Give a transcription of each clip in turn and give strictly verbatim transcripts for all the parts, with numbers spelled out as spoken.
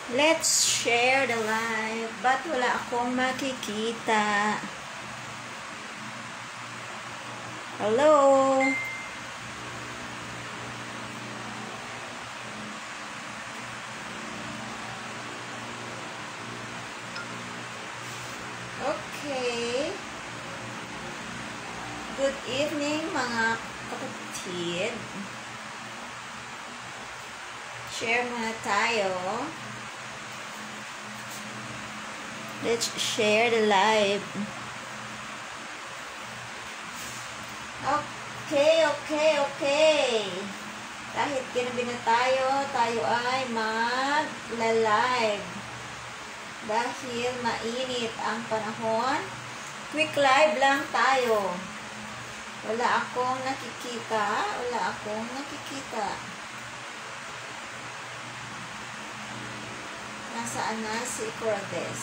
Let's share the live. Ba't wala akong makikita? Hello? Okay. Good evening mga kapatid. Share muna tayo. Let's share the live. Okay, okay, okay. Kahit ginabi na tayo, tayo ay mag-live. Dahil mainit ang panahon, quick live lang tayo. Wala akong nakikita, wala akong nakikita. Nasaan na si Cordes?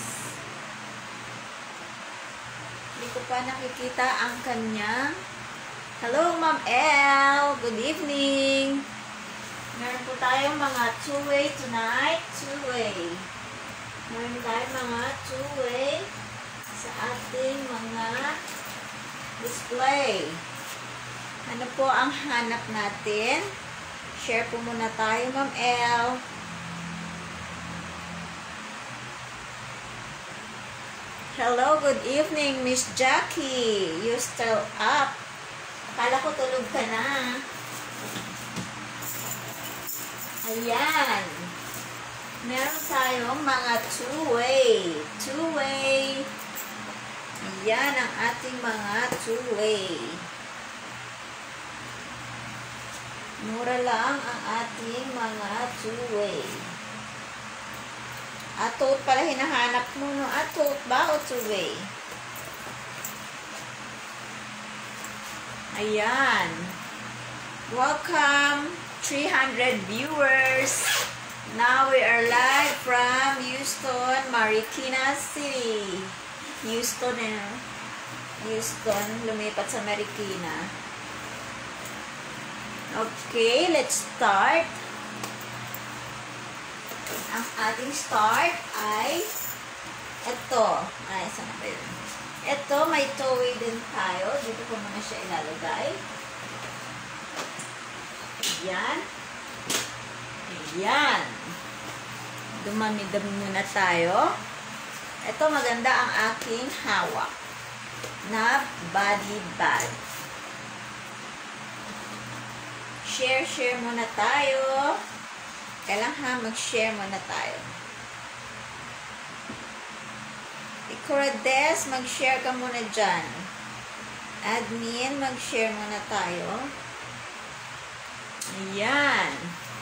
Hindi ko pa nakikita ang kanyang. Hello, Ma'am Elle. Good evening. Meron po tayong mga two-way tonight. Two-way. Meron tayong mga two-way sa ating mga display. Ano po ang hanap natin? Share po muna tayo, Ma'am Elle. Hello, good evening, Miss Jackie. You still up? Akala ko tulog ka na. Ayan. Meron tayong mga two-way. Two-way. Ayan ang ating mga two-way. Mura lang ang ating mga two-way. Atot pala hinahanap mo, no? Atot ba o two-way? Ayan. Welcome, three hundred viewers. Now we are live from Houston, Marikina City. Houston, eh. Houston, lumipat sa Marikina. Okay, let's start. Ang ating start ay ito. Ay, saan na ba yun? Ito, may two-way din tayo. Dito ko muna siya ilalagay. Ayan. Ayan. Dumami-dami muna tayo. Ito, maganda ang aking hawak na body bag. Share, share muna tayo. Kailangan mag-share muna tayo. Cordes, mag-share ka muna dyan. Admin, mag-share muna tayo. Ayan.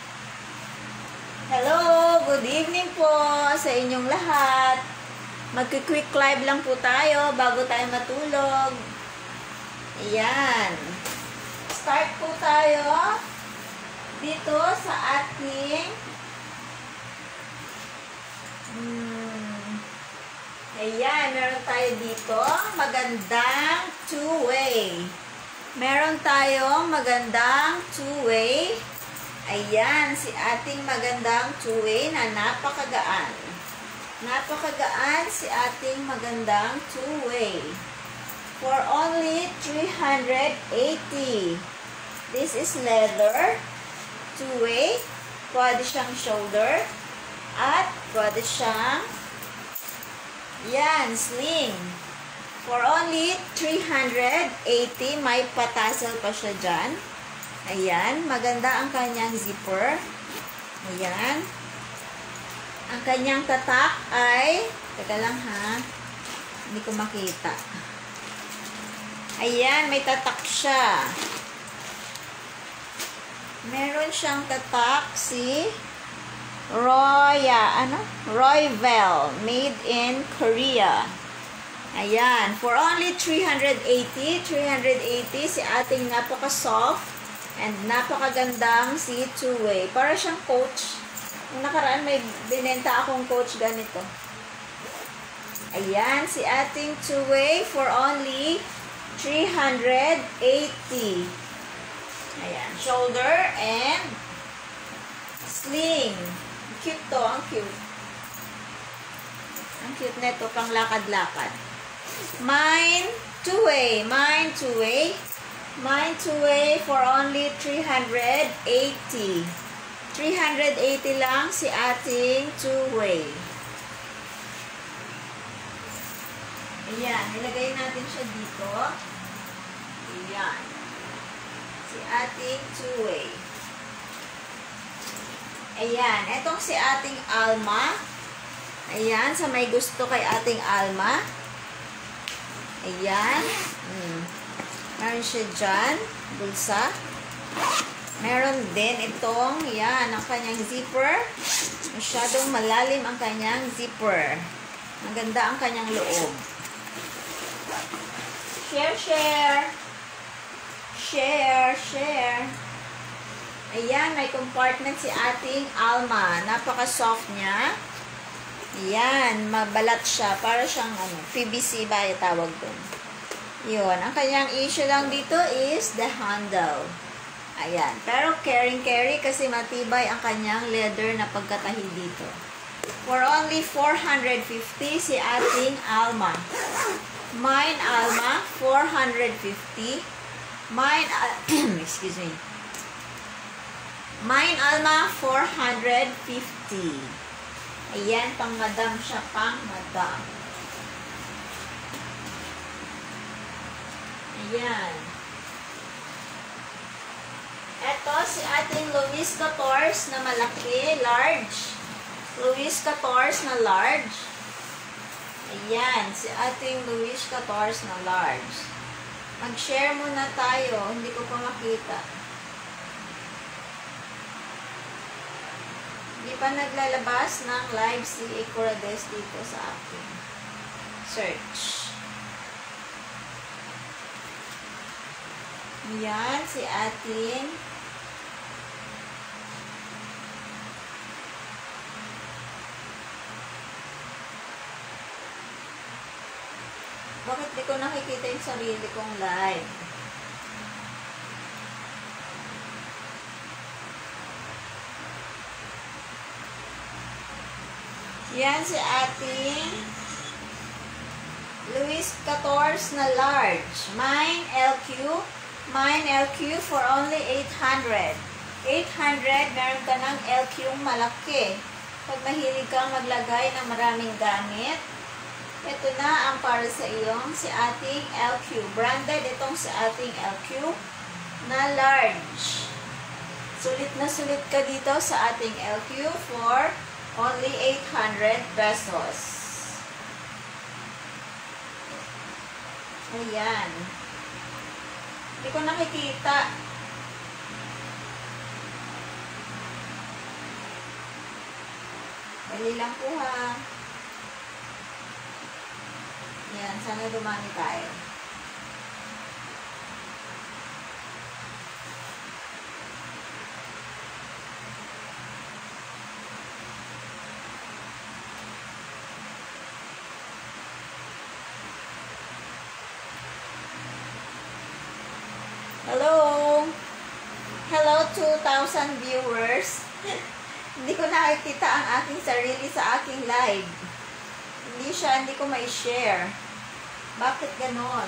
Hello, good evening po sa inyong lahat. Mag-quick live lang po tayo bago tayo matulog. Ayan. Start po tayo dito sa ating hmm, ayan, meron tayo dito magandang two-way. Meron tayong magandang two-way. Ayan, si ating magandang two-way na napakagaan. Napakagaan si ating magandang two-way. For only three hundred eighty. This is leather. Two-way. Pwede siyang shoulder. At pwede siyang yan, sling. For only three hundred eighty. May patasel pa siya dyan. Ayan. Maganda ang kanyang zipper. Ayan. Ang kanyang tatak ay teka lang ha. Hindi ko makita. Ayan. May tatak siya. Meron siyang tatak si Roya, ano? Royvel, made in Korea. Ayan, for only three hundred eighty, three hundred eighty si ating napaka-soft and napakagandang si two-way. Para siyang coach. Yung nakaraan may binenta akong coach ganito. Ayan, si ating two-way for only three hundred eighty. Ayan, shoulder and sling. Cute to, ang cute. Ang cute nito, pang lakad-lakad. Mine two-way. Mine two-way. Mine two-way for only three hundred eighty. three hundred eighty lang si ating two-way. Ayan, nilagay natin siya dito. Ayan. Si ating two-way. Ayan, etong si ating Alma. Ayan, sa may gusto kay ating Alma. Ayan. Hmm. Meron siya dyan. Bulsa. Meron din itong, yan, ang kanyang zipper. Masyadong malalim ang kanyang zipper. Maganda ang kanyang loob. Share, share. Share, share. Ayan, may compartment si ating Alma. Napaka-soft niya. Ayan, mabalat siya. Para siyang ano, P V C ba yung tawag doon. Yun, ang kanyang issue lang dito is the handle. Ayan. Pero caring-carry kasi matibay ang kanyang leather na pagkatahi dito. For only four hundred fifty si ating Alma. Mine Alma, four hundred fifty. Mine, uh, excuse me. Mine Alma, four hundred fifty. Ayan, pang madam siya, pang madam. Ayan. Ito, si ating Louis fourteen na malaki, large. Louis fourteen na large. Ayan, si ating Louis fourteen na large. Mag-share muna tayo, hindi ko pa makita. Hindi pa naglalabas ng live si Ecorades dito sa akin. Search. Ayan, si ating bakit di ko nakikita yung sarili kong live? Yan si ating Louis fourteen na large. Mine L Q. Mine L Q for only eight hundred. eight hundred, meron ka ng L Q malaki. Pag mahilig kang maglagay ng maraming gamit, ito na ang para sa iyong si ating L Q. Branded itong si ating L Q na large. Sulit na sulit ka dito sa ating L Q for only eight hundred pesos. Ayan. Hindi ko nakikita. Dali lang po ha. Yan, sana dumami tayo. Hello! Hello two thousand viewers. Hindi ko nakikita ang aking sarili sa aking live. Hindi siya, hindi ko may share. Bakit ganon?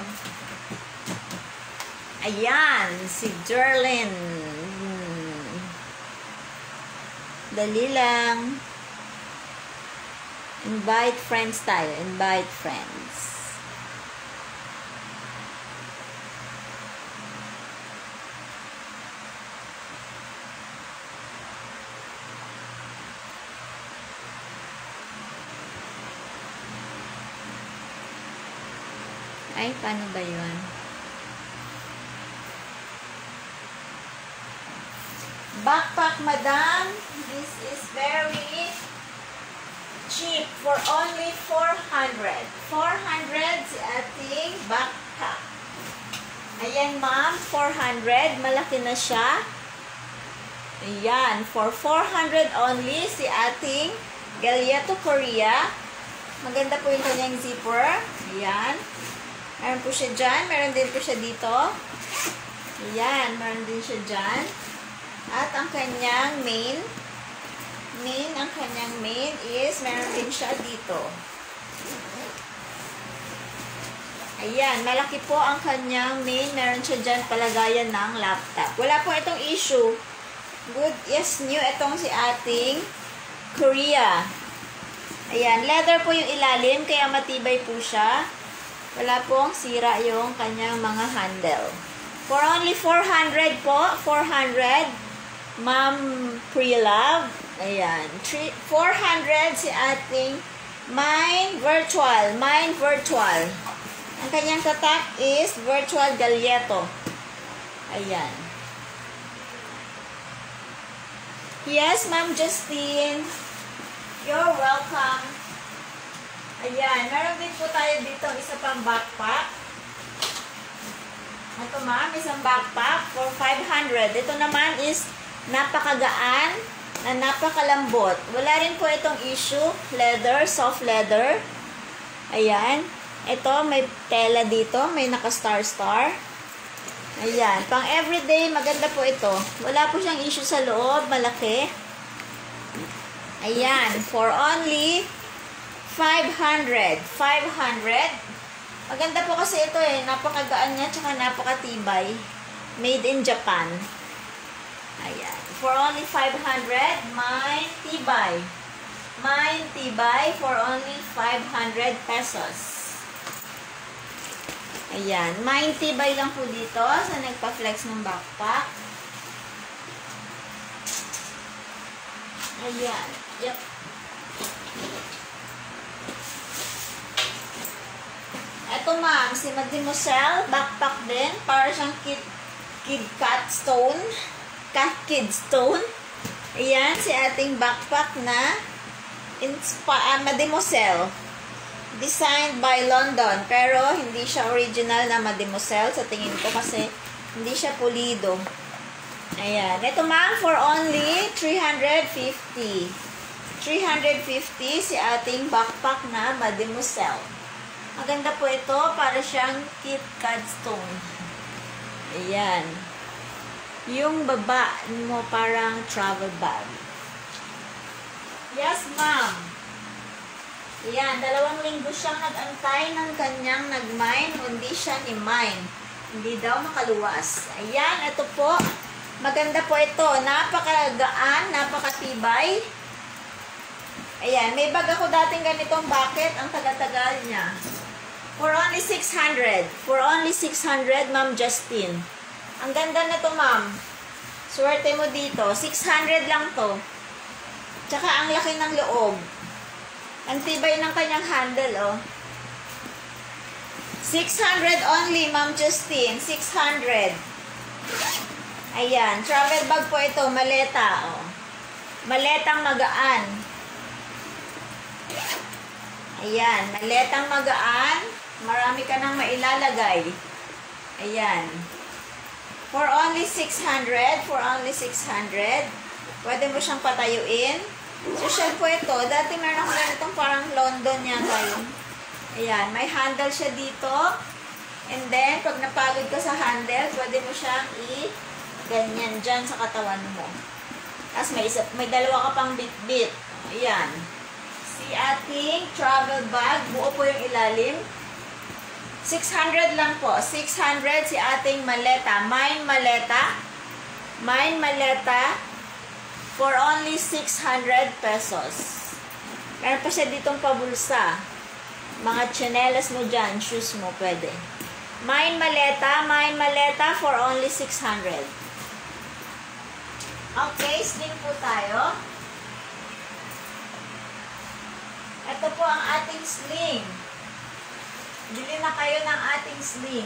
Ayan, si Jerlyn. Hmm. Dali lang. Invite friends tayo. Invite friends. Ay, paano ba yun? Backpack, madam. This is very cheap for only four hundred. four hundred si ating backpack. Ayan, ma'am. four hundred. Malaki na siya. Ayan. For four hundred only si ating Galieto Korea. Maganda po yung kanyang zipper. Ayan. Meron po siya dyan. Meron din po siya dito. Ayan. Meron din siya dyan. At ang kanyang main, main, ang kanyang main is, meron din siya dito. Ayan, malaki po ang kanyang main. Meron siya dyan palagayan ng laptop. Wala po itong issue. Good, yes, new. Itong si ating Korea. Ayan, leather po yung ilalim, kaya matibay po siya. Wala pong sira yung kanyang mga handle. For only four hundred po, four hundred. Ma'am Pre-Love. Ayan, four hundred si ating Mind Virtual. Mind Virtual. Ang kanyang tatak is Virtual Galleto. Ayan. Yes, Ma'am Justine. You're welcome. Ayan. Meron din po tayo dito isa pang backpack. Ito, ma'am, isang backpack for five hundred. Ito naman is napakagaan na napakalambot. Wala rin po itong issue. Leather, soft leather. Ayan. Ito, may tela dito. May naka-star-star. Ayan. Pang everyday, maganda po ito. Wala po siyang issue sa loob. Malaki. Ayan. For only five hundred. five hundred. Maganda po kasi ito eh. Napakagaan niya, tsaka napakatibay. Made in Japan. Ayan. For only five hundred, may tibay. May tibay for only five hundred pesos. Ayan. May tibay lang po dito sa nagpa-flex ng backpack. Ayan. Yep. Ito, ma'am, si Mademoiselle, backpack din. Para siyang kid, kid cat stone. Cat kid stone. Ayan, si ating backpack na Inspa uh, Mademoiselle. Designed by London. Pero, hindi siya original na Mademoiselle sa tingin ko kasi hindi siya pulido. Ayan. Ito, ma'am, for only three hundred fifty. three hundred fifty si ating backpack na Mademoiselle. Maganda po ito. Para siyang Kit Kat stone. Ayan. Yung baba mo parang travel bag. Yes, ma'am. Ayan. Dalawang linggo siyang nag-antay ng kanyang nag-mine. Hindi siya ni mine. Hindi daw makaluwas. Ayan. Ito po. Maganda po ito. Napakagaan. Napakatibay. Ayan. May bag ako dating ganitong bucket. Ang taga-tagal niya. For only six hundred. For only six hundred, Ma'am Justine. Ang ganda na to, ma'am. Swerte mo dito. six hundred lang to. Tsaka ang laki ng loob. Ang tibay ng kanyang handle, oh. six hundred only, Ma'am Justine. six hundred. Ayan. Travel bag po ito. Maleta, oh. Maletang magaan. Ayan. Maletang magaan. Marami ka nang mailalagay. Ayan. For only six hundred. For only six hundred. Pwede mo siyang patayuin. Social po ito. Dati meron ako ganitong parang London yata yun. Ayan. May handle siya dito. And then, pag napagod ka sa handle, pwede mo siyang i-ganyan dyan sa katawan mo. Tapos may, isa, may dalawa ka pang bit-bit. Ayan. Si ating travel bag. Buo po yung ilalim. six hundred lang po. six hundred si ating maleta. Mine maleta. Mine maleta. For only six hundred pesos. Meron pa siya ditong pabulsa. Mga tsinelas mo dyan. Shoes mo. Pwede. Mine maleta. Mine maleta for only six hundred. Okay. Sling po tayo. Ito po ang ating sling. Bili na kayo ng ating sling.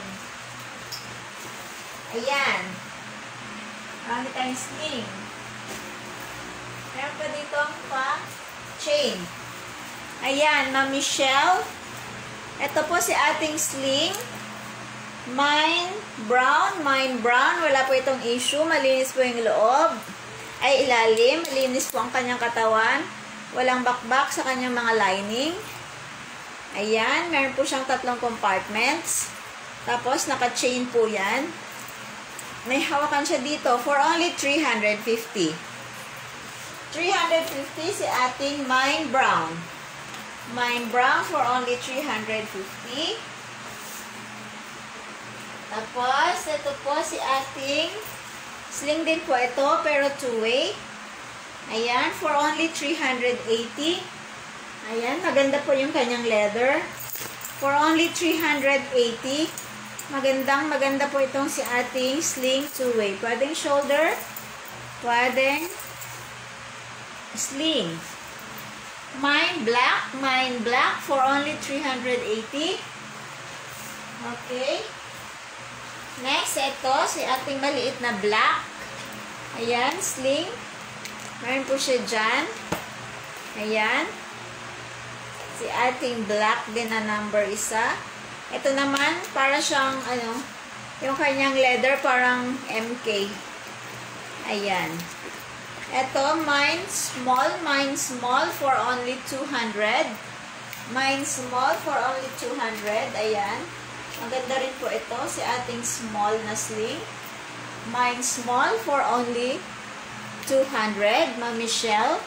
Ayan. Marami tayong sling. Meron pa dito pa chain. Ayan, Ma'am Michelle. Ito po si ating sling. Mine brown. Mine brown. Wala po itong issue. Malinis po yung loob. Ay, ilalim. Malinis po ang kanyang katawan. Walang bakbak sa kanyang mga lining. Ayan, meron po siyang tatlong compartments. Tapos, naka-chain po yan. May hawakan siya dito for only three hundred fifty. three hundred fifty si ating Mine Brown. Mine brown for only three hundred fifty. Tapos, ito po si ating sling din po ito, pero two-way. Ayan, for only three hundred eighty. Ayan, maganda po yung kanyang leather. For only three hundred eighty. Magandang maganda po itong si ating sling two-way. Pwedeng shoulder, pwedeng sling. Mine black, mine black for only three hundred eighty. Okay. Next, ito si ating maliit na black. Ayan, sling. Meron po siya dyan. Ayan. Si ating black din na number isa. Ito naman, para siyang, ano, yung kanyang leather, parang M K. Ayan. Ito, mine small, mine small for only two hundred. Mine small for only two hundred. Ayan. Maganda rin po ito, si ating small na sling. Mine small for only two hundred. Ma'am Michelle.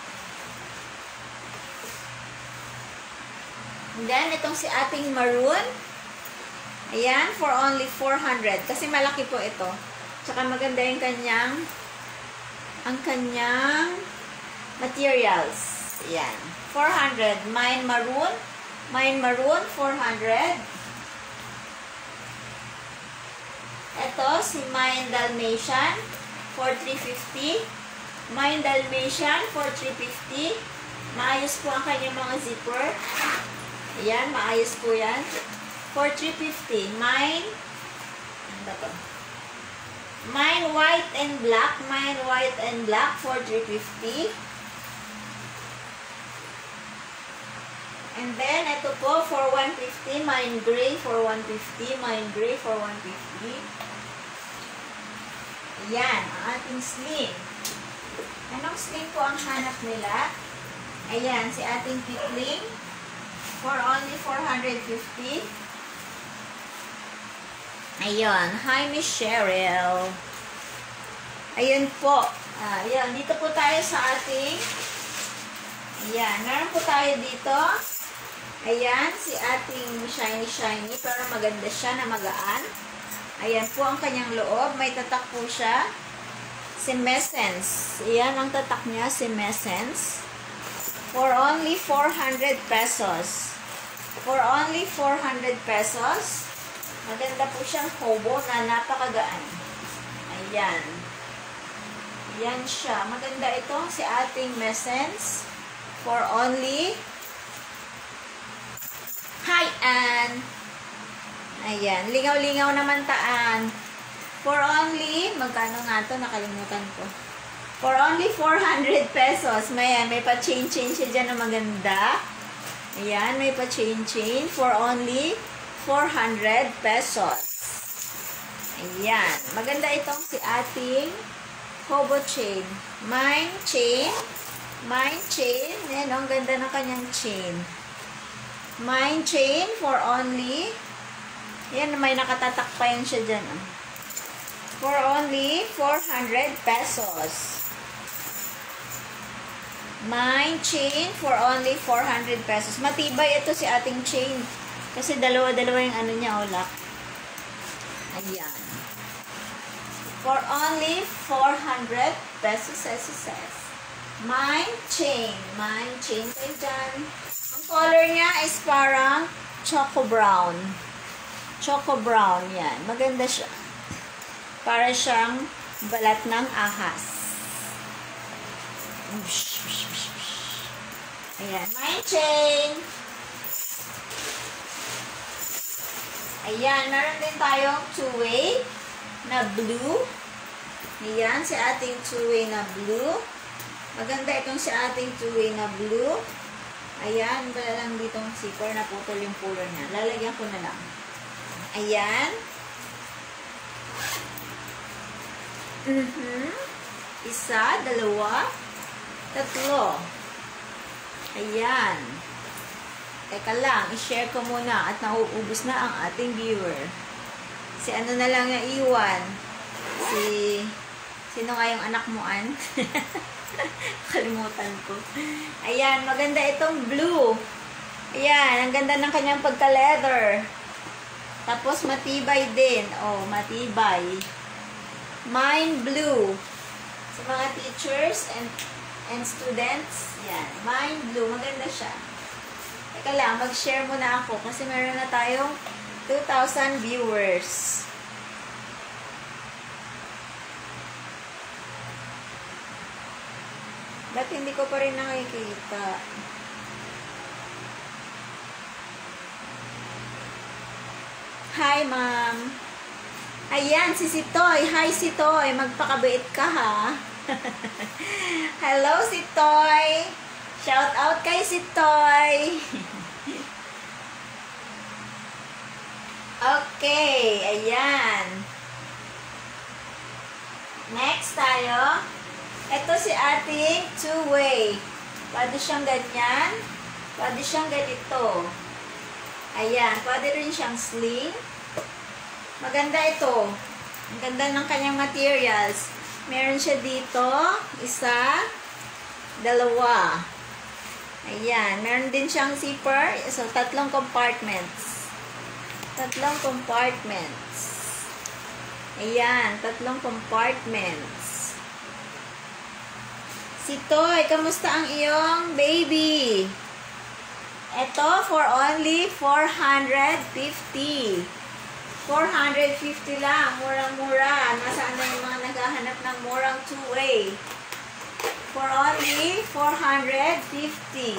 And then, itong si ating maroon. Ayan, for only four hundred. Kasi malaki po ito. Tsaka maganda yung kanyang ang kanyang materials. Ayan. four hundred. Mine maroon. Mine maroon, four hundred. Ito, si Mine Dalmatian for three fifty. Mine Dalmatian for three fifty. Maayos po ang kanyang mga zipper. Ayan, maayos po yan. For three fifty. Mine, ano ba to? Mine white and black. Mine white and black for three fifty. And then, ito po for one fifty. Mine gray for one fifty. Mine gray for one fifty. Ayan, ang ating sling. Anong sling po ang hanap nila? Ayan, si ating pitling. For only four hundred fifty. Ayun. Hi, Miss Cheryl. Ayun po. Ah, ayan. Dito po tayo sa ating ayan. Meron po tayo dito. Ayan. Si ating shiny shiny. Pero maganda siya na magaan. Ayan po ang kanyang loob. May tatak po siya. Semescence. Ayan ang tatak niya. Semescence. For only four hundred pesos. For only four hundred pesos. Maganda po siyang hobo na napakagaan. Ayan. Ayan siya. Maganda ito si ating Messence. For only Hi, Ann. Ayan. Lingaw-lingaw naman taan. For only, magkano nga ito? Nakalimutan ko. For only four hundred pesos. May, may pa-chain-chain siya dyan na maganda. Ayan, may pa-chain-chain. For only four hundred pesos. Ayan. Maganda itong si ating hobo chain. Mine chain. Mine chain. Ayan, ang ganda ng kanyang chain. Mine chain for only ayan, may nakatatak pa yan siya dyan. Ah. For only four hundred pesos. Mine chain for only four hundred pesos. Matibay ito si ating chain. Kasi dalawa-dalawa yung ano niya, o lock. Ayan. For only four hundred pesos, pesos, pesos. Mine chain. Mine chain kayo dyan. Ang color niya is parang choco brown. Choco brown, yan. Maganda siya. Para siyang balat ng ahas. Ayan. Mine chain. Ayan. Meron din tayong two-way na blue. Ayan. Si ating two-way na blue. Maganda itong si ating two-way na blue. Ayan. Wala lang ditong zipper na putol yung pulo niya. Lalagyan ko na lang. Ayan. Mm-hmm. Isa, dalawa, tatlo. Ayan. Teka lang, i-share ko muna at nauubos na ang ating viewer. Si ano na lang na iwan? Si, sino nga yung anak mo, An? Kalimutan ko. Ayan, maganda itong blue. Ayan, ang ganda ng kanyang pagka-leather. Tapos matibay din. Oh, matibay. Mine blue. Sa mga teachers and and students, yan. Mine blue. Maganda siya. Teka lang, mag-share muna ako kasi meron na tayong two thousand viewers. Ba't hindi ko pa rin nakikita? Hi, ma'am. Ayan, si Sitoy. Hi, Sitoy. Magpakabait ka, ha? Hello, Sitoy. Shout out kay Sitoy. Okay, ayan. Next tayo. Ito si ating two-way. Pwede siyang ganyan. Pwede siyang ganito. Ayan. Pwede rin siyang sling. Maganda ito. Ang ganda ng kanyang materials. Meron siya dito. Isa. Dalawa. Ayan. Meron din siyang zipper. So, tatlong compartments. Tatlong compartments. Ayan. Tatlong compartments. Sitoy, kamusta ang iyong baby? Ito, for only four hundred fifty. four hundred fifty lang. Murang-mura. Nasaan na yung mga naghahanap ng murang two-way? For only four hundred fifty.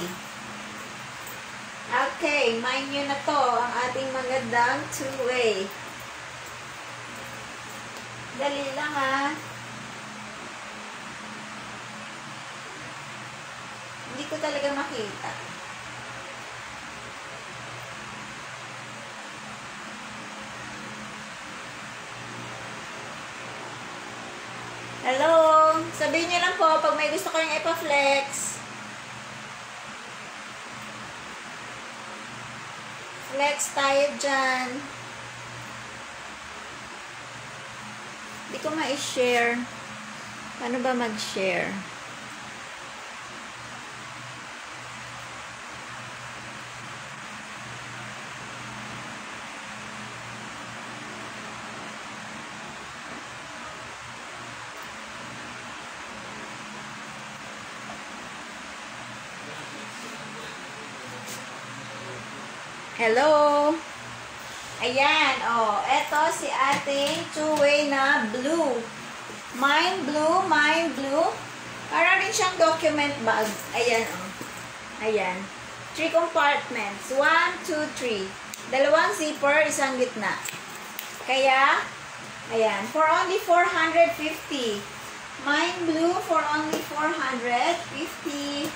Okay, mind nyo na to. Ang ating magandang two-way. Dali lang, ha? Hindi ko talaga makita. Hello? Sabihin niyo lang po pag may gusto kayong ipa-flex. Flex tayo dyan. Hindi ko ma-share. Paano ba mag-share? Hello? Ayan, oh. Ito si ating two-way na blue. Mine blue, mine blue. Para rin siyang document bag. Ayan, oh. Ayan. Three compartments. One, two, three. Dalawang zipper, isang gitna. Kaya, ayan. For only four hundred fifty. Mine blue for only four hundred fifty.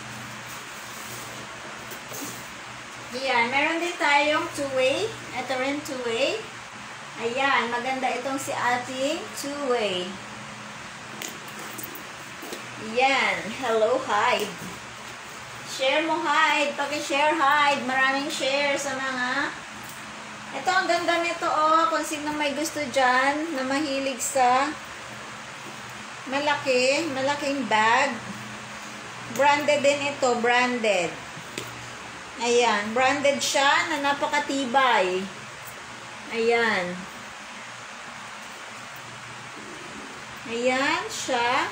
Ayan, meron din tayong two-way. Ito rin two-way. Ayan, maganda itong si ating two-way. Ayan, hello, hide. Share mo, hide. Paki-share, hide. Maraming share sa mga... Ito, ang ganda nito, oh. Kung sino may gusto dyan na mahilig sa malaki, malaking bag. Branded din ito, branded. Ayan, branded siya na napakatibay. Ayan. Ayan siya.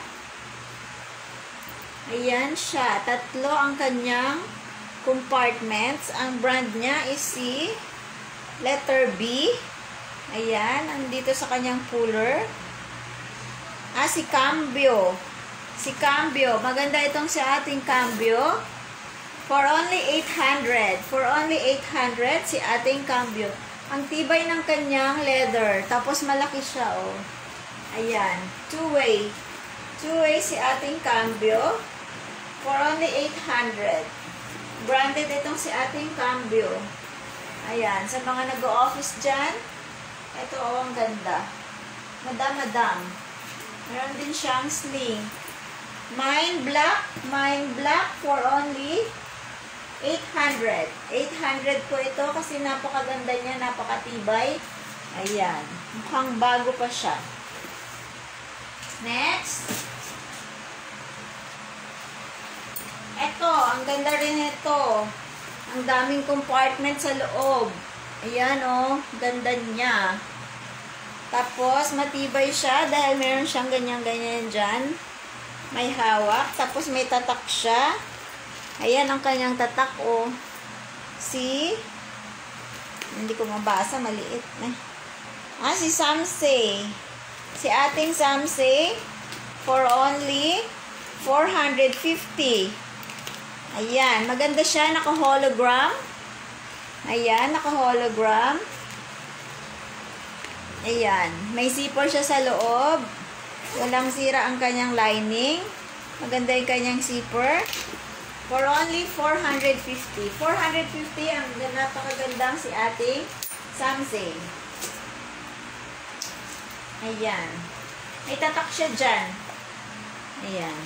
Ayan siya. Tatlo ang kanyang compartments. Ang brand niya is si letter B. Ayan, andito sa kanyang puller. Ah, si Cambio. Si Cambio. Maganda itong si ating Cambio. For only eight hundred. For only eight hundred, si ating Cambio. Ang tibay ng kanyang leather. Tapos malaki siya, oh. Ayan. Two-way. Two-way si ating Cambio. For only eight hundred. Branded itong si ating Cambio. Ayan. Sa mga nag-o-office dyan, ito, oh, ang ganda. Madam-madam. Meron din siyang sling. Mine black. Mine black for only eight hundred. eight hundred po ito kasi napakaganda niya, napakatibay. Ayan. Mukhang bago pa siya. Next. Ito, ang ganda rin ito. Ang daming compartment sa loob. Ayan, oh. Ganda niya. Tapos, matibay siya dahil meron siyang ganyan-ganyan dyan. May hawak. Tapos, may tatak siya. Ayan ang kanyang tatak, oh. See? Hindi ko mabasa. Maliit na. Ah, si Samsei. Si ating Samsei for only four hundred fifty. Ayan. Maganda siya. Naka-hologram. Ayan. Naka-hologram. Ayan. May zipper siya sa loob. Walang sira ang kanyang lining. Maganda yung kanyang zipper. For only four hundred fifty. four hundred fifty ang napakagandang si ating Samsei. Ayan. May tatak siya dyan. Ayan.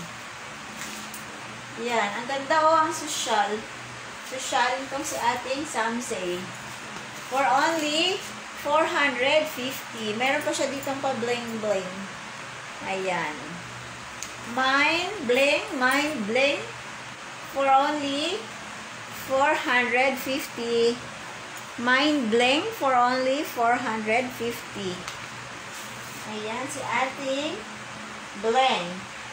Ayan. Ang ganda o, ang social. Social itong si ating Samsei. For only four hundred fifty. Meron pa siya ditong pa bling-bling. Ayan. Mine bling, mine bling. For only four hundred fifty. Mine bling for only four hundred fifty. Ayan, si ating bling.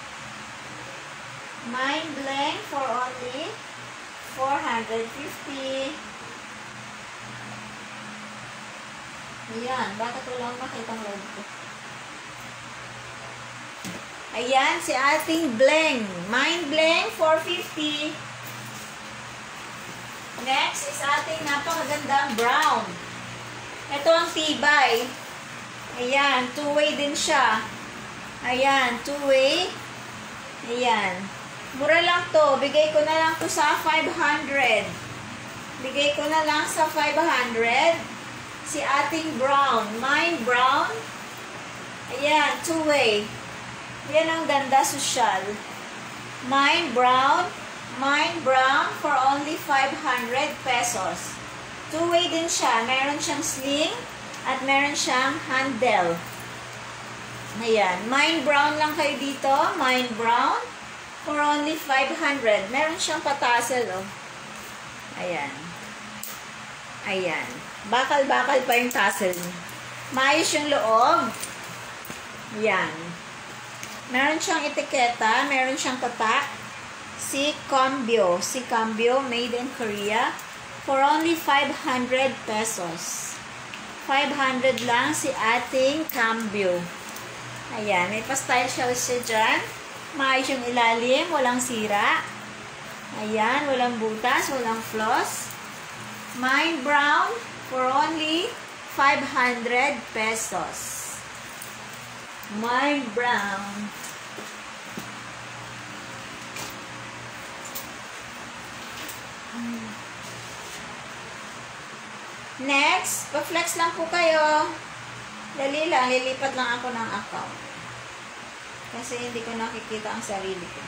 Mine bling for only four hundred fifty. Ayan, bakit walang makitang load ko? Ayan, si ating bling. Mine bling four fifty. Next is ating napakagandang brown. Ito ang tibay. Ayan, two-way din siya. Ayan, two-way. Ayan. Mura lang to. Bigay ko na lang to sa five hundred. Bigay ko na lang sa five hundred. Si ating brown. Mine brown. Ayan, two-way. Yan ang ganda, social. Mine brown. Mine brown for only five hundred pesos. Two-way din siya. Meron siyang sling at meron siyang handle. Ayan. Mine brown lang kayo dito. Mine brown for only five hundred. Meron siyang patassel, oh. Ayan. Ayan. Bakal-bakal pa yung tassel niya. Maayos yung loob. Ayan. Meron siyang etiketa. Meron siyang tatak. Si Cambio. Si Cambio, made in Korea. For only five hundred pesos. five hundred lang si ating Cambio. Ayan, may pa-style siya dyan. Maayos yung ilalim, walang sira. Ayan, walang butas, walang floss. Mine brown for only five hundred pesos. Mine brown. Next, pa-flex lang po kayo. Dali lang, lilipat lang ako ng account. Kasi hindi ko nakikita ang sarili ko.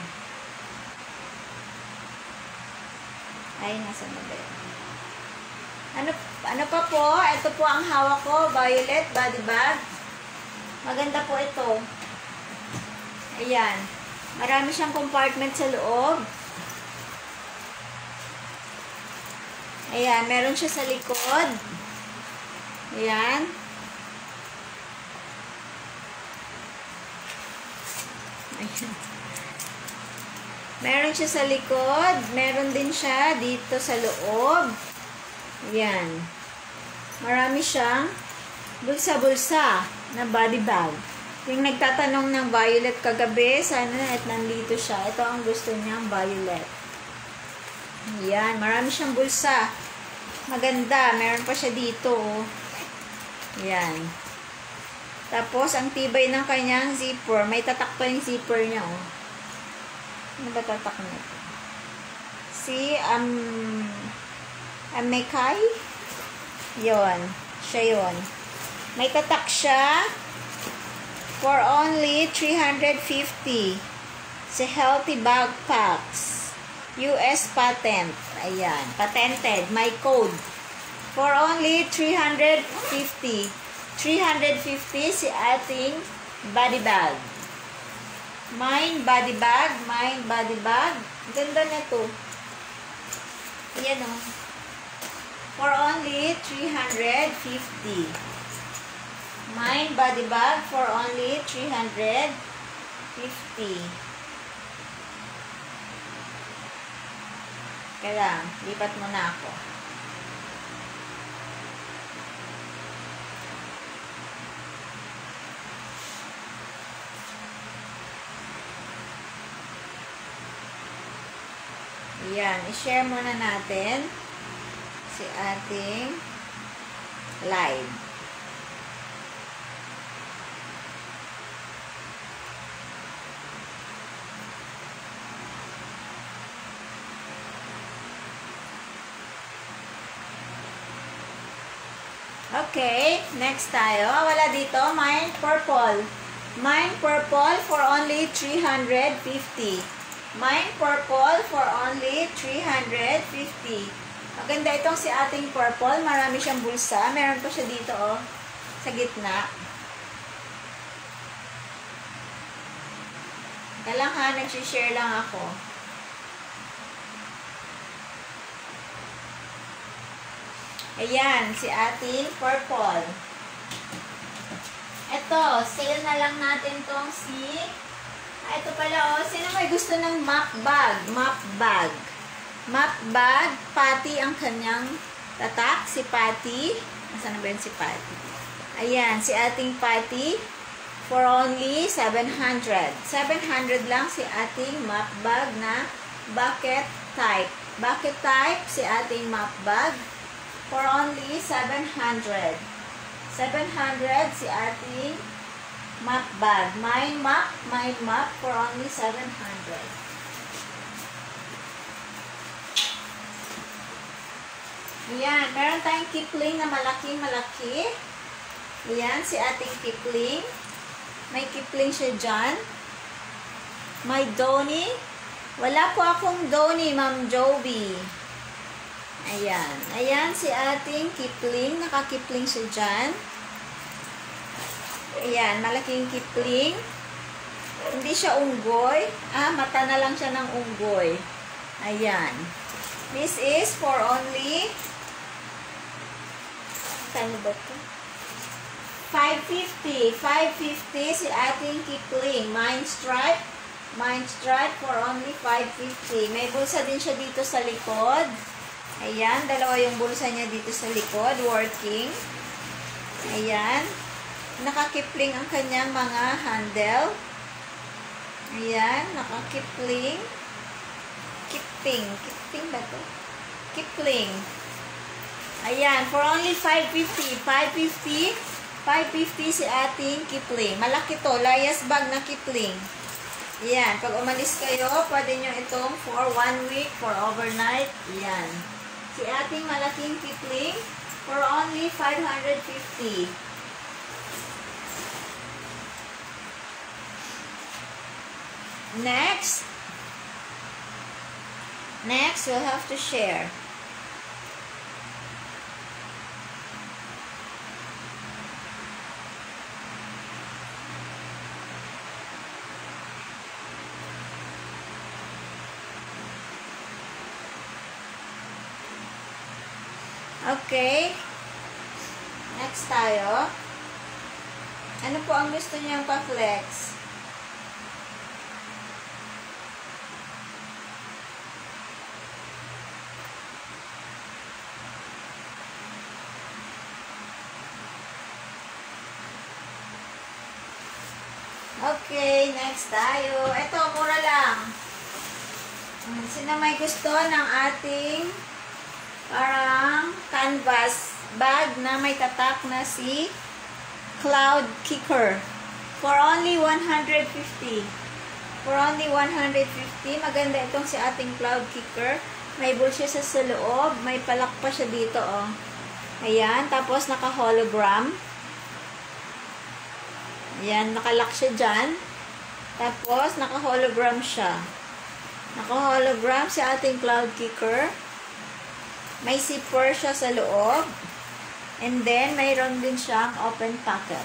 Ay, nasa na ba yun? Ano, ano pa po? Ito po ang hawak ko, violet body bag. Maganda po ito. Ayan. Marami siyang compartment sa loob. Ayan, meron siya sa likod. Ayan. Ayan. Meron siya sa likod. Meron din siya dito sa loob. Ayan. Marami siyang bulsa-bulsa na body bag. Yung nagtatanong ng violet kagabi, sana at nandito siya. Ito ang gusto niyang violet. Ayan, marami siyang bulsa. Maganda, meron pa siya dito. Ayan. Tapos, ang tibay ng kanyang zipper. May tatak pa yung zipper niya, oh. Ano ba tatak niya? Si, um, Amekai? Yun. Siya yun. May tatak siya for only three hundred fifty. Si Healthy Backpacks. U S patent. Ayan. Patented. My code. For only three hundred fifty. three hundred fifty si ating body bag. Mine body bag. Mine body bag. Ganda na to. Ayan o. for only three hundred fifty. Mine body bag for only three hundred fifty. Kaya lang, lipat muna ako. Ayan, i-share muna natin si ating live. Okay, next tayo. Wala dito, mine purple. Mine purple for only three hundred fifty. Mine purple for only three hundred fifty. Maganda itong si ating purple. Marami siyang bulsa. Meron pa siya dito, oh, sa gitna. Kailang ha, nagsishare lang ako. Ayan, si ating purple. Ito, sale na lang natin tong si... Ah, ito pala, oh. Sino may gusto ng map bag? Map bag. Map bag. Patty ang kanyang tatak. Si Patty. Nasaan na ba yun si Patty? Ayan, si ating Patty. For only seven hundred. seven hundred lang si ating map bag na bucket type. Bucket type, si ating map bag. For only seven hundred. seven hundred si ating map bag. Mine map, mine map for only seven hundred. Ayan, meron tayong Kipling na malaki-malaki. Ayan, si ating Kipling. May Kipling siya dyan. May Donnie. Wala po akong Donnie, Ma'am Joby. Ayan. Ayan si ating Kipling. Naka-Kipling siya dyan. Ayan. Malaking Kipling. Hindi siya unggoy. Ah, mata na lang siya ng unggoy. Ayan. This is for only... Kano ba ito? five fifty. five fifty si ating Kipling. Mine stripe. Mine stripe for only five fifty. May bulsa din siya dito sa likod. Ayan, dalawa yung bulsa niya dito sa likod, working. Ayan. Naka-Kipling ang kanyang mga handle. Ayan, naka-Kipling. Kipling. Kipling ba ito? Kipling. Ayan, for only five fifty. five fifty. five fifty si ating Kipling. Malaki to, layas bag na Kipling. Ayan, pag umalis kayo, pwede nyo itong for one week, for overnight. Ayan. Si ating malaking Kipling for only five hundred fifty. Next. Next, we'll have to share. Okay. Next tayo. Ano po ang gusto niyang pa-flex? Okay, next tayo. Ito, mura lang. Sino may gusto ng ating parang canvas bag na may tatak na si Cloud Kicker. For only one hundred fifty. For only one hundred fifty. Maganda itong si ating Cloud Kicker. May bulsa siya sa loob. May palak pa siya dito, oh. Ayan. Tapos, naka-hologram. Ayan. Nakalock siya dyan. Tapos, naka-hologram siya. Naka-hologram si ating Cloud Kicker. May zipper siya sa loob. And then, mayroon din siyang open pocket.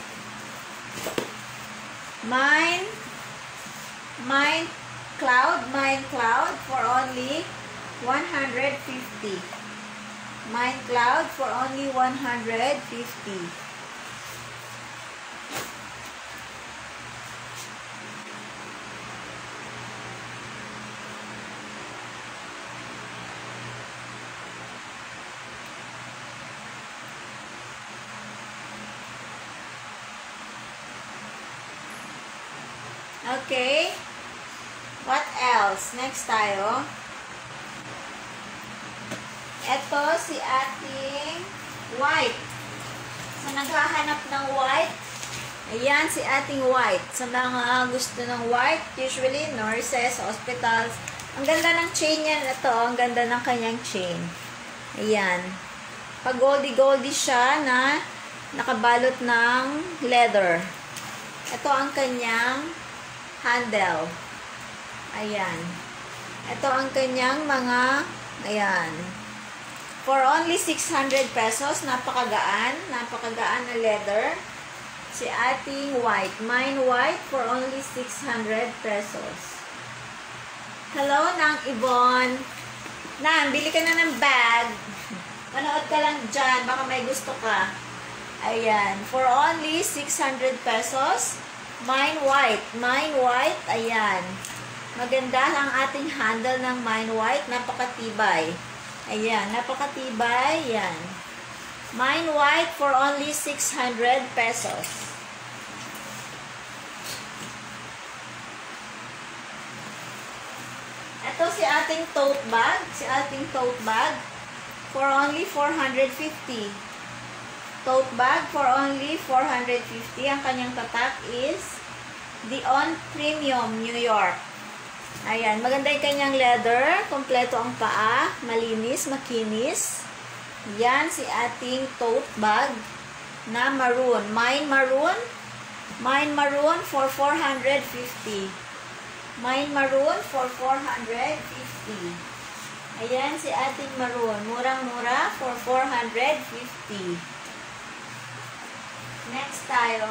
Mine, mine cloud, mine cloud for only one hundred fifty. Mine Cloud for only one hundred fifty. Okay. What else? Next tayo. Ito si ating white. Sa naghahanap ng white, ayan si ating white. Sa mga gusto ng white, usually nurses, hospitals. Ang ganda ng chain niya. Ito, ang ganda ng kanyang chain. Ayan. Pag goldie-goldie siya na nakabalot ng leather. Ito ang kanyang handle. Ayan. Ito ang kanyang mga, ayan. For only six hundred pesos, napakagaan, napakagaan na leather. Si ating white, mine white for only six hundred pesos. Hello, Nang Yvonne. Nang, bili ka na ng bag. Manood ka lang dyan, baka may gusto ka. Ayan, for only six hundred pesos. Mine white. Mine white. Ayan. Maganda ang ating handle ng mine white. Napakatibay. Ayan. Napakatibay. Ayan. Mine white for only six hundred pesos. Ito si ating tote bag. Si ating tote bag for only four hundred fifty. Tote bag for only four hundred fifty. Ang kanyang tatak is Dion Premium New York. Ayan, maganda yung kanyang leather. Kompleto ang paa. Malinis, makinis. Yan si ating tote bag na maroon. Mine maroon. Mine maroon for four hundred fifty. Mine maroon for four hundred fifty. Ayan si ating maroon. Murang-mura for four hundred fifty. Next tayo.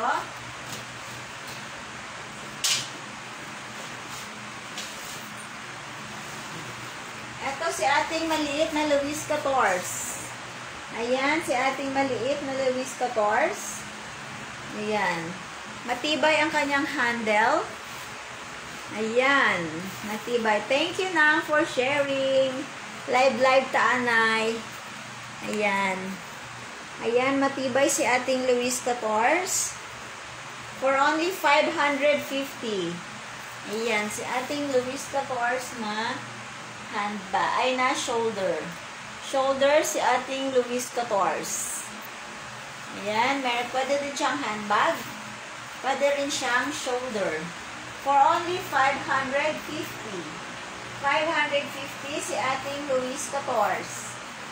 Ito si ating maliit na Louis quatorze. Ayan, si ating maliit na Louis quatorze. Ayan. Matibay ang kanyang handle. Ayan. Matibay. Thank you, Nang, for sharing. Live-live taanay. Ayan. Ayan, matibay si ating Louis quatorze. For only five hundred fifty. Ayan, si ating Louis quatorze na handbag. Ay, na shoulder. Shoulder si ating Louis quatorze. Ayan, meron, pwede din siyang handbag. Pwede rin siyang shoulder. For only five hundred fifty. five hundred fifty si ating Louis quatorze.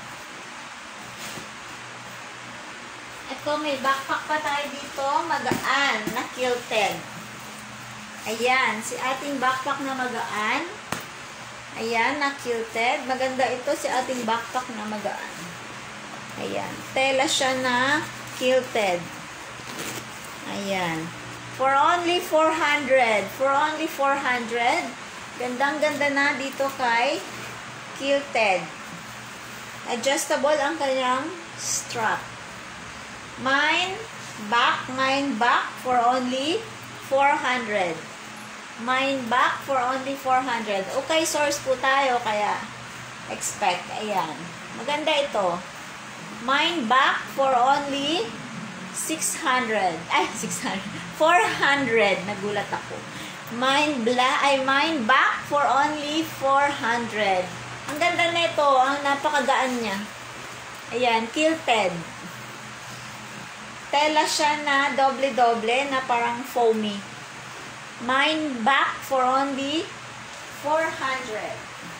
Ito, may backpack pa tayo dito, magaan, na quilted. Ayan, si ating backpack na magaan. Ayan, na quilted. Maganda ito si ating backpack na magaan. Ayan, tela siya na quilted. Ayan. For only four hundred. For only four hundred. Gandang-ganda na dito kay quilted. Adjustable ang kanyang strap. Mine back, mine back for only four hundred. Mine back for only four hundred. Okay, source po tayo, kaya expect. Ayan. Maganda ito. Mine back for only six hundred. Ay, six hundred. four hundred. Nagulat ako. Mine bla ay mine back for only four hundred. Ang ganda nito, ang napakagaan niya. Ayan, quilted. Tela siya na doble-doble na parang foamy. Mine back for only four hundred.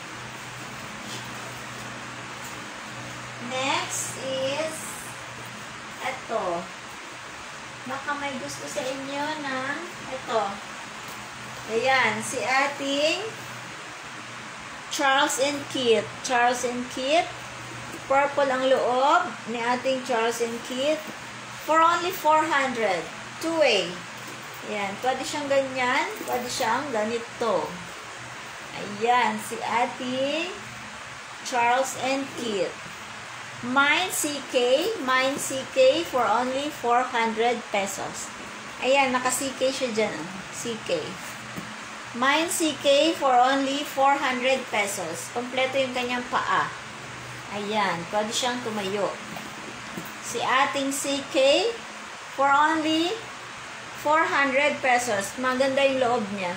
Next is ito. Baka may gusto sa inyo na ito. Ayan, si ating Charles and Keith. Charles and Keith. Purple ang loob ni ating Charles and Keith. For only four hundred. Two-way. Ayan. Pwede siyang ganyan. Pwede siyang ganito. Ayan. Si ating Charles and Keith. Mine C K. Mine C K for only four hundred pesos. Ayan, naka-C K siya dyan. C K. Mine C K for only four hundred pesos. Kompleto yung kanyang paa. Ayan, pwede siyang tumayo. Si ating C K for only four hundred pesos. Maganda yung loob niya.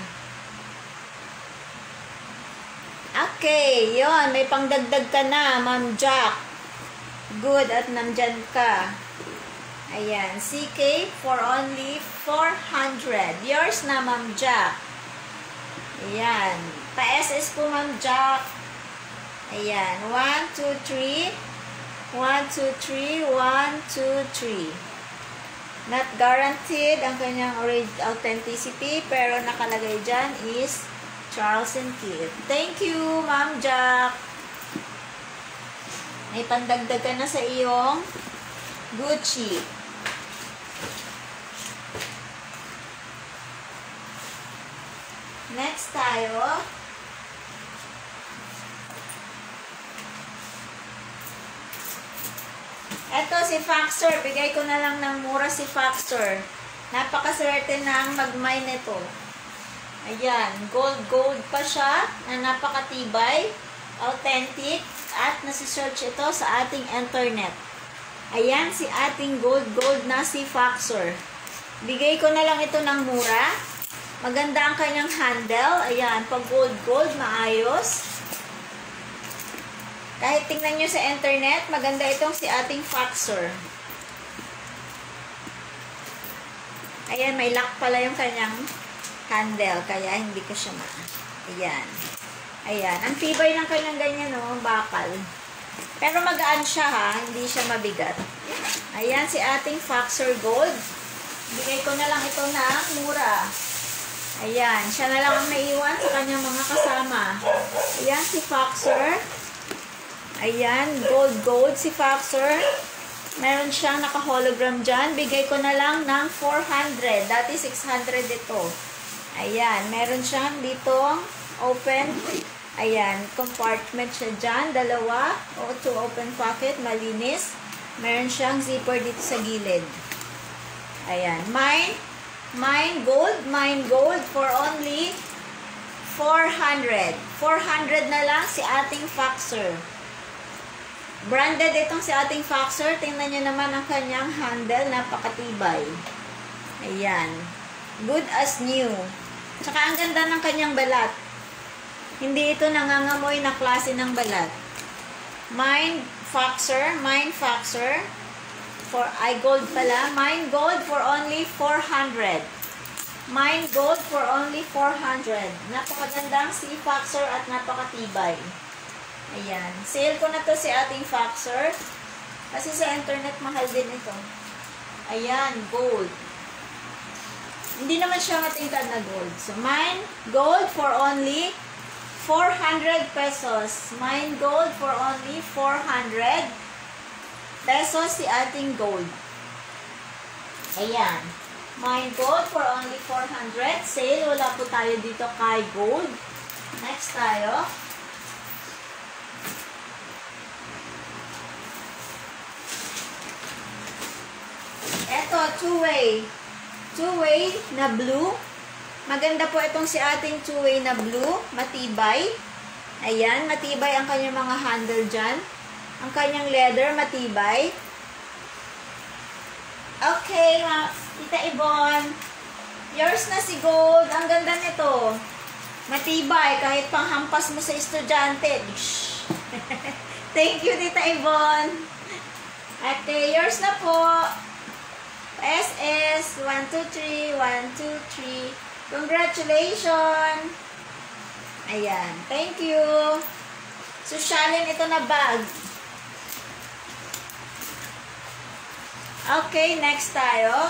Okay, yon, may pangdagdag ka na, Ma'am Jack. Good at nandyan ka. Ayan, C K for only four hundred. Yours na, Ma'am Jack. Ayan, pa-S S po, Ma'am Jack. Ayan, one, two, three. one, two, three. one, two, three. Not guaranteed ang kanyang authenticity, pero nakalagay dyan is Charles and Keith. Thank you, Ma'am Jack. May pandagdag ka na sa iyong Gucci. Next tayo. Eto si Faxer. Bigay ko na lang ng mura si Faxer. Napakaswerte na ang mag-mine nito. Ayan, gold gold pa siya na napakatibay, authentic, at nasi-search ito sa ating internet. Ayan, si ating gold gold na si Faxer. Bigay ko na lang ito ng mura. Maganda ang kanyang handle. Ayan, pag gold gold, maayos. Kahit tingnan nyo sa internet, maganda itong si ating Faxer. Ayan, may lock pala yung kanyang handle, kaya hindi ko siya ma... Ayan. Ayan. Ang tibay ng kanyang ganyan, no? Bakal. Pero magaan siya, ha? Hindi siya mabigat. Ayan, si ating Faxer Gold. Bigay ko na lang ito na mura. Ayan. Siya na lang ang naiwan sa kanyang mga kasama. Ayan, si Faxer. Ayan, gold gold si Faxer. Meron siyang naka-hologram dyan. Bigay ko na lang ng four hundred. Dati six hundred ito. Ayan, meron siyang dito open. Ayan, compartment siya dyan. Dalawa. O, two open pocket. Malinis. Meron siyang zipper dito sa gilid. Ayan. Mine, mine gold. Mine gold for only four hundred. four hundred na lang si ating Faxer. Branded itong si ating Faxer. Tingnan nyo naman ang kanyang handle. Napakatibay. Ayan. Good as new. Tsaka ang ganda ng kanyang balat. Hindi ito nangangamoy na klase ng balat. Mine Faxer. Mine Faxer. For I gold pala. Mine gold for only four hundred. Mine gold for only four hundred. Napakagandang si Faxer at napakatibay. Ayan. Sale ko na to si ating Faxer. Kasi sa internet mahal din ito. Ayan. Gold. Hindi naman siya matingkad na gold. So, mine gold for only four hundred pesos. Mine gold for only four hundred pesos si ating gold. Ayan. Mine gold for only four hundred. Sale. Wala po tayo dito kay gold. Next tayo. Eto, two-way. Two-way na blue. Maganda po itong si ating two-way na blue. Matibay. Ayan, matibay ang kanyang mga handle dyan. Ang kanyang leather, matibay. Okay, Tita Ibon. Yours na si gold. Ang ganda nito. Matibay, kahit panghampas mo sa estudyante. Thank you, Tita Ibon. Okay, yours na po. S S, one two three, one two three. Congratulations! Ayan, thank you. Sosyalin ito na bag. Okay, next tayo.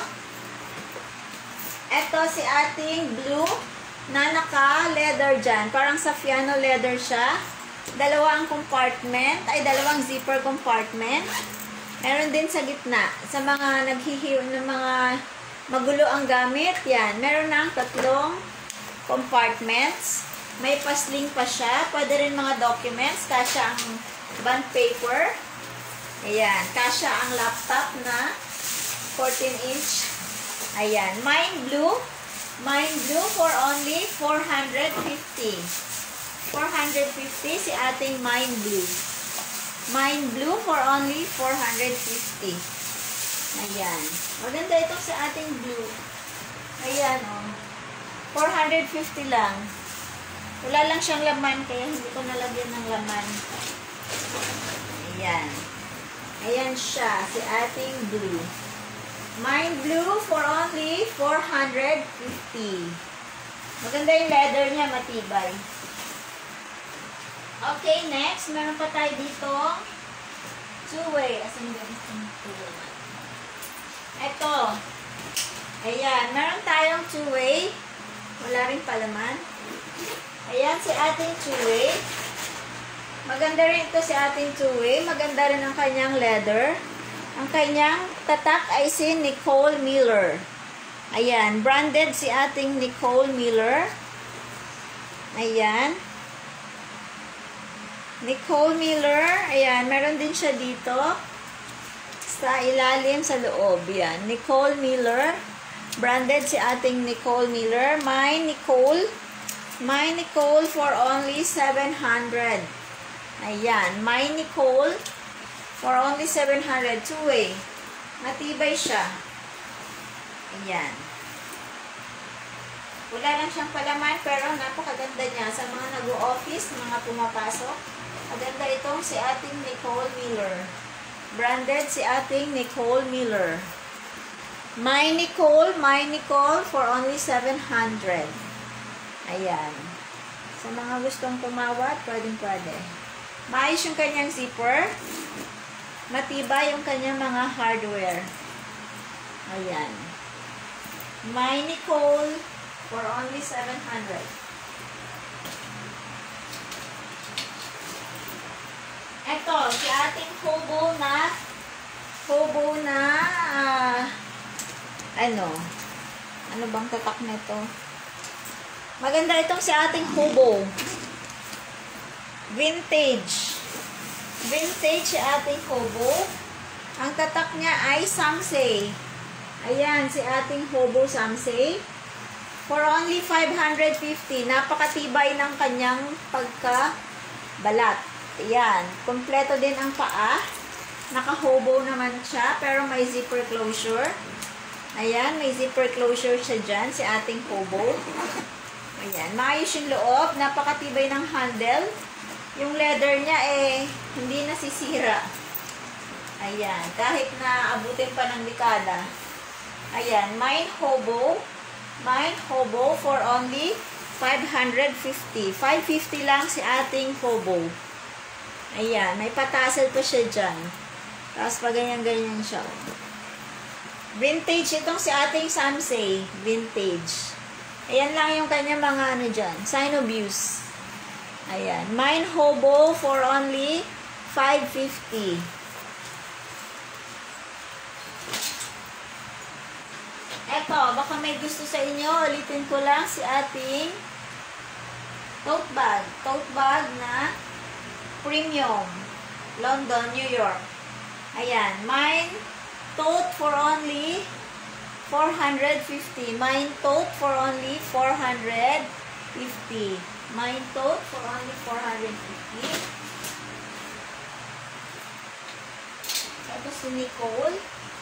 Ito si ating blue na naka-leather dyan. Parang Saffiano leather siya. Dalawang compartment, ay dalawang zipper compartment. Meron din sa gitna. Sa mga naghihiw ng mga magulo ang gamit, yan. Meron ng tatlong compartments. May pasling pa siya. Pwede rin mga documents. Kasya ang bond paper. Ayan. Kasya ang laptop na fourteen inch. Ayan. Mine blue. Mine blue for only four hundred fifty. four hundred fifty si ating mine blue. Mine blue for only four hundred fifty. Ayan. Maganda itong sa ating blue. Ayan, oh. four hundred fifty lang. Wala lang siyang laman, kaya hindi ko nalagyan ng laman. Ayan. Ayan siya, si ating blue. Mine blue for only four hundred fifty. Maganda yung leather niya, matibay. Okay, next, meron pa tayo dito two-way. Asan ba yung two-way? Ito. Ayan, meron tayong two-way. Wala rin palaman. Ayan, si ating two-way. Maganda rin ito si ating two-way. Maganda rin ang kanyang leather. Ang kanyang tatak ay si Nicole Miller. Ayan, branded si ating Nicole Miller. Ayan. Nicole Miller. Ayan, meron din siya dito. Sa ilalim, sa loob. Ayan, Nicole Miller. Branded si ating Nicole Miller. My Nicole. My Nicole for only seven hundred. Ayan, My Nicole for only seven hundred. Two-way. Matibay siya. Ayan. Wala lang siyang palaman, pero napakaganda niya sa mga nag-o-office, mga pumapasok. Maganda itong si ating Nicole Miller. Branded si ating Nicole Miller. My Nicole, My Nicole for only seven hundred. Ayan. Sa mga gustong tumawad, pwedeng pwede. Maayos yung kanyang zipper. Matibay yung kanyang mga hardware. Ayan. My Nicole for only seven hundred. Ito, si ating hobo na hobo na uh, ano ano bang tatak nito? Maganda itong si ating hobo. Vintage. Vintage si ating hobo. Ang tatak niya ay Samsei. Ayan, si ating hobo Samsei. For only five hundred fifty. Napakatibay ng kanyang pagka-balat. Ayan. Kompleto din ang paa. Naka-hobo naman siya, pero may zipper closure. Ayan, may zipper closure siya dyan, si ating hobo. Ayan, maayos yung loob. Napakatibay ng handle. Yung leather niya, eh, hindi nasisira. Ayan, kahit na abutin pa ng dekada. Ayan, mine hobo. Mine hobo for only five hundred fifty. five fifty lang si ating hobo. Ayan, may patasel pa siya dyan. Tapos pa ganyan-ganyan siya. Vintage itong si ating Samsei. Vintage. Ayan lang yung kanya mga ano dyan. Sign of use. Ayan. Mine hobo for only five fifty. Eto, baka may gusto sa inyo. Ulitin ko lang si ating tote bag. Tote bag na premium. London, New York. Ayan. Mine tote for only four hundred fifty. Mine tote for only four hundred fifty. Mine tote for only four hundred fifty. Ito si Nicole.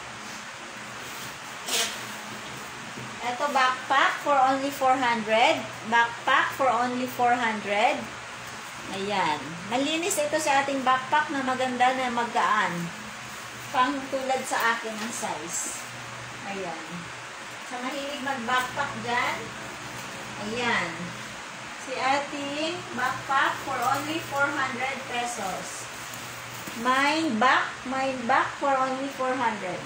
Ito backpack for only four hundred. Backpack for only four hundred. Ayan. Malinis ito sa ating backpack na maganda na magaan. Pang tulad sa akin ang size. Ayan. Sa mahilig mag-backpack dyan. Ayan. Si ating backpack for only four hundred pesos. Mine back. Mine back for only four hundred.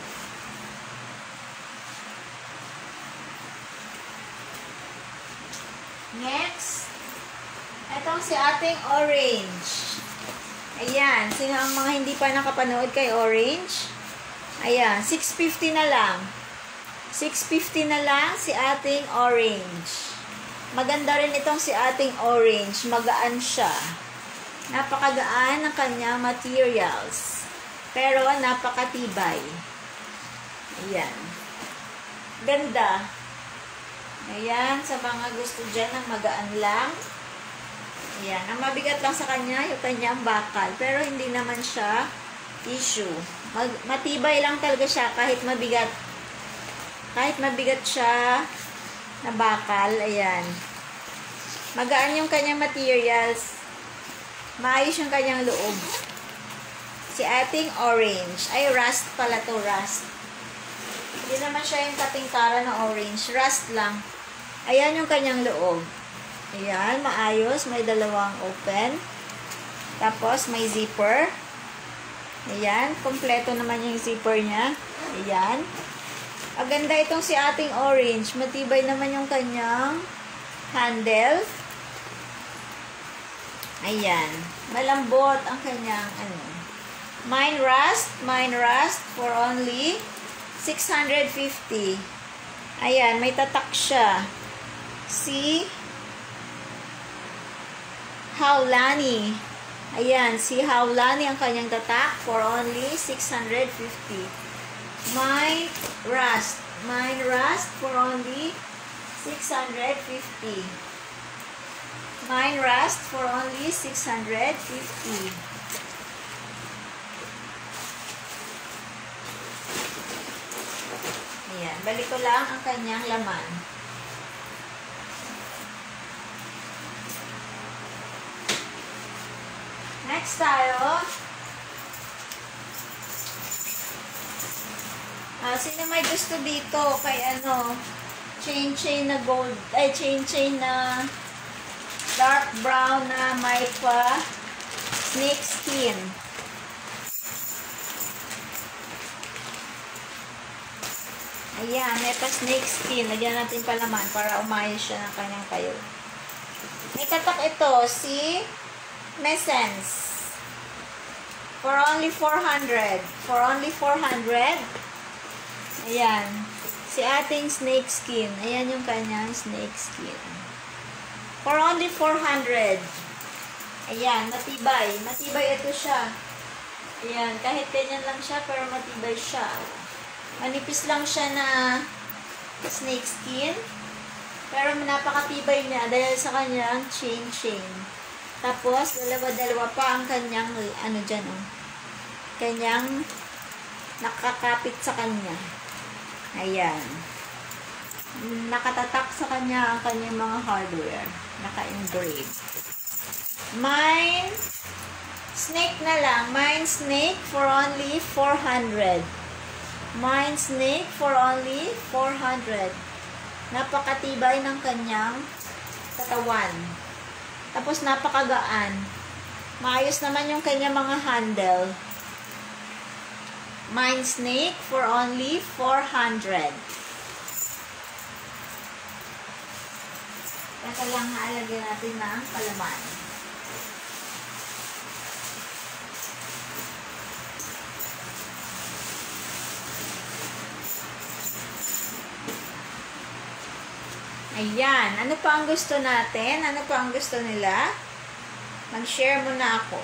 Next. Itong si ating orange. Ayan. Sino ang mga hindi pa nakapanood kay orange? Ayan. six fifty na lang. six fifty na lang si ating orange. Maganda rin itong si ating orange. Magaan siya. Napakagaan ng kanyang materials. Pero napakatibay. Ayan. Ganda. Ayan, sa mga gusto dyan ng magaan lang. Ayan, ang mabigat lang sa kanya, yung kanyang bakal. Pero hindi naman siya tissue. Mag matibay lang talaga siya kahit mabigat. Kahit mabigat siya na bakal. Ayan. Magaan yung kanyang materials. Maayos yung kanyang loob. Si ating orange. Ay, rust pala to, rust. Hindi naman siya yung katingkara ng orange. Rust lang. Ayan yung kanyang loob. Ayan, maayos. May dalawang open. Tapos, may zipper. Ayan, kompleto naman yung zipper niya. Ayan. Maganda itong si ating orange. Matibay naman yung kanyang handle. Ayan. Malambot ang kanyang ano. Mine rust. Mine rust for only six hundred fifty. Ayan, may tatak siya. Si Howlani. Ayan, si Howlani ang kanyang tatak for only six hundred fifty. Mine rust. Mine rust for only six hundred fifty. Mine rust for only six hundred fifty. Ayan, balik ko lang ang kanyang laman. Next tayo. Uh, sino may gusto dito kay ano, chain chain na gold, ay chain chain na dark brown na may pa snake skin. Ayan, may pa snake skin. Lagyan natin palaman para umayos siya ng kanyang kayo. May katak ito, si Messence. For only four hundred. For only four hundred. Ayan. Si ating snake skin. Ayan yung kanyang snake skin. For only four hundred. Ayan, matibay. Matibay ito siya. Ayan, kahit ganyan lang siya, pero matibay siya. Manipis lang siya na snake skin. Pero napakatibay niya dahil sa kanyang chain-chain. Tapos, dalawa-dalawa pa ang kanyang, ano dyan, oh. Kanyang nakakapit sa kanya. Ayan. Nakatatak sa kanya ang kanyang mga hardware. Naka-engrave. Mine snake na lang. Mine snake for only four hundred. Mine snake for only four hundred. Napakatibay ng kanyang katawan. Tapos napakagaan. Maayos naman yung kanyang mga handle. Mine snake for only four hundred. Teka lang, haalagyan natin ng palaman. Ayan. Ano pa ang gusto natin? Ano pa ang gusto nila? Mag-share muna ako.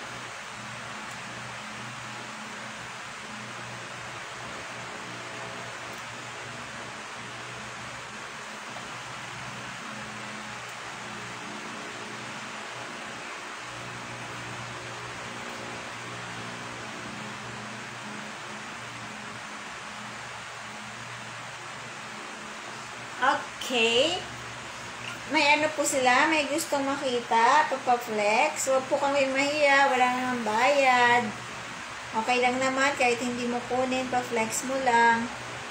Okay. May ano po sila, may gustong makita, pagpa-flex. Huwag po kami mahiya, wala namang bayad. Okay lang naman, kahit hindi mo kunin, pa-flex mo lang.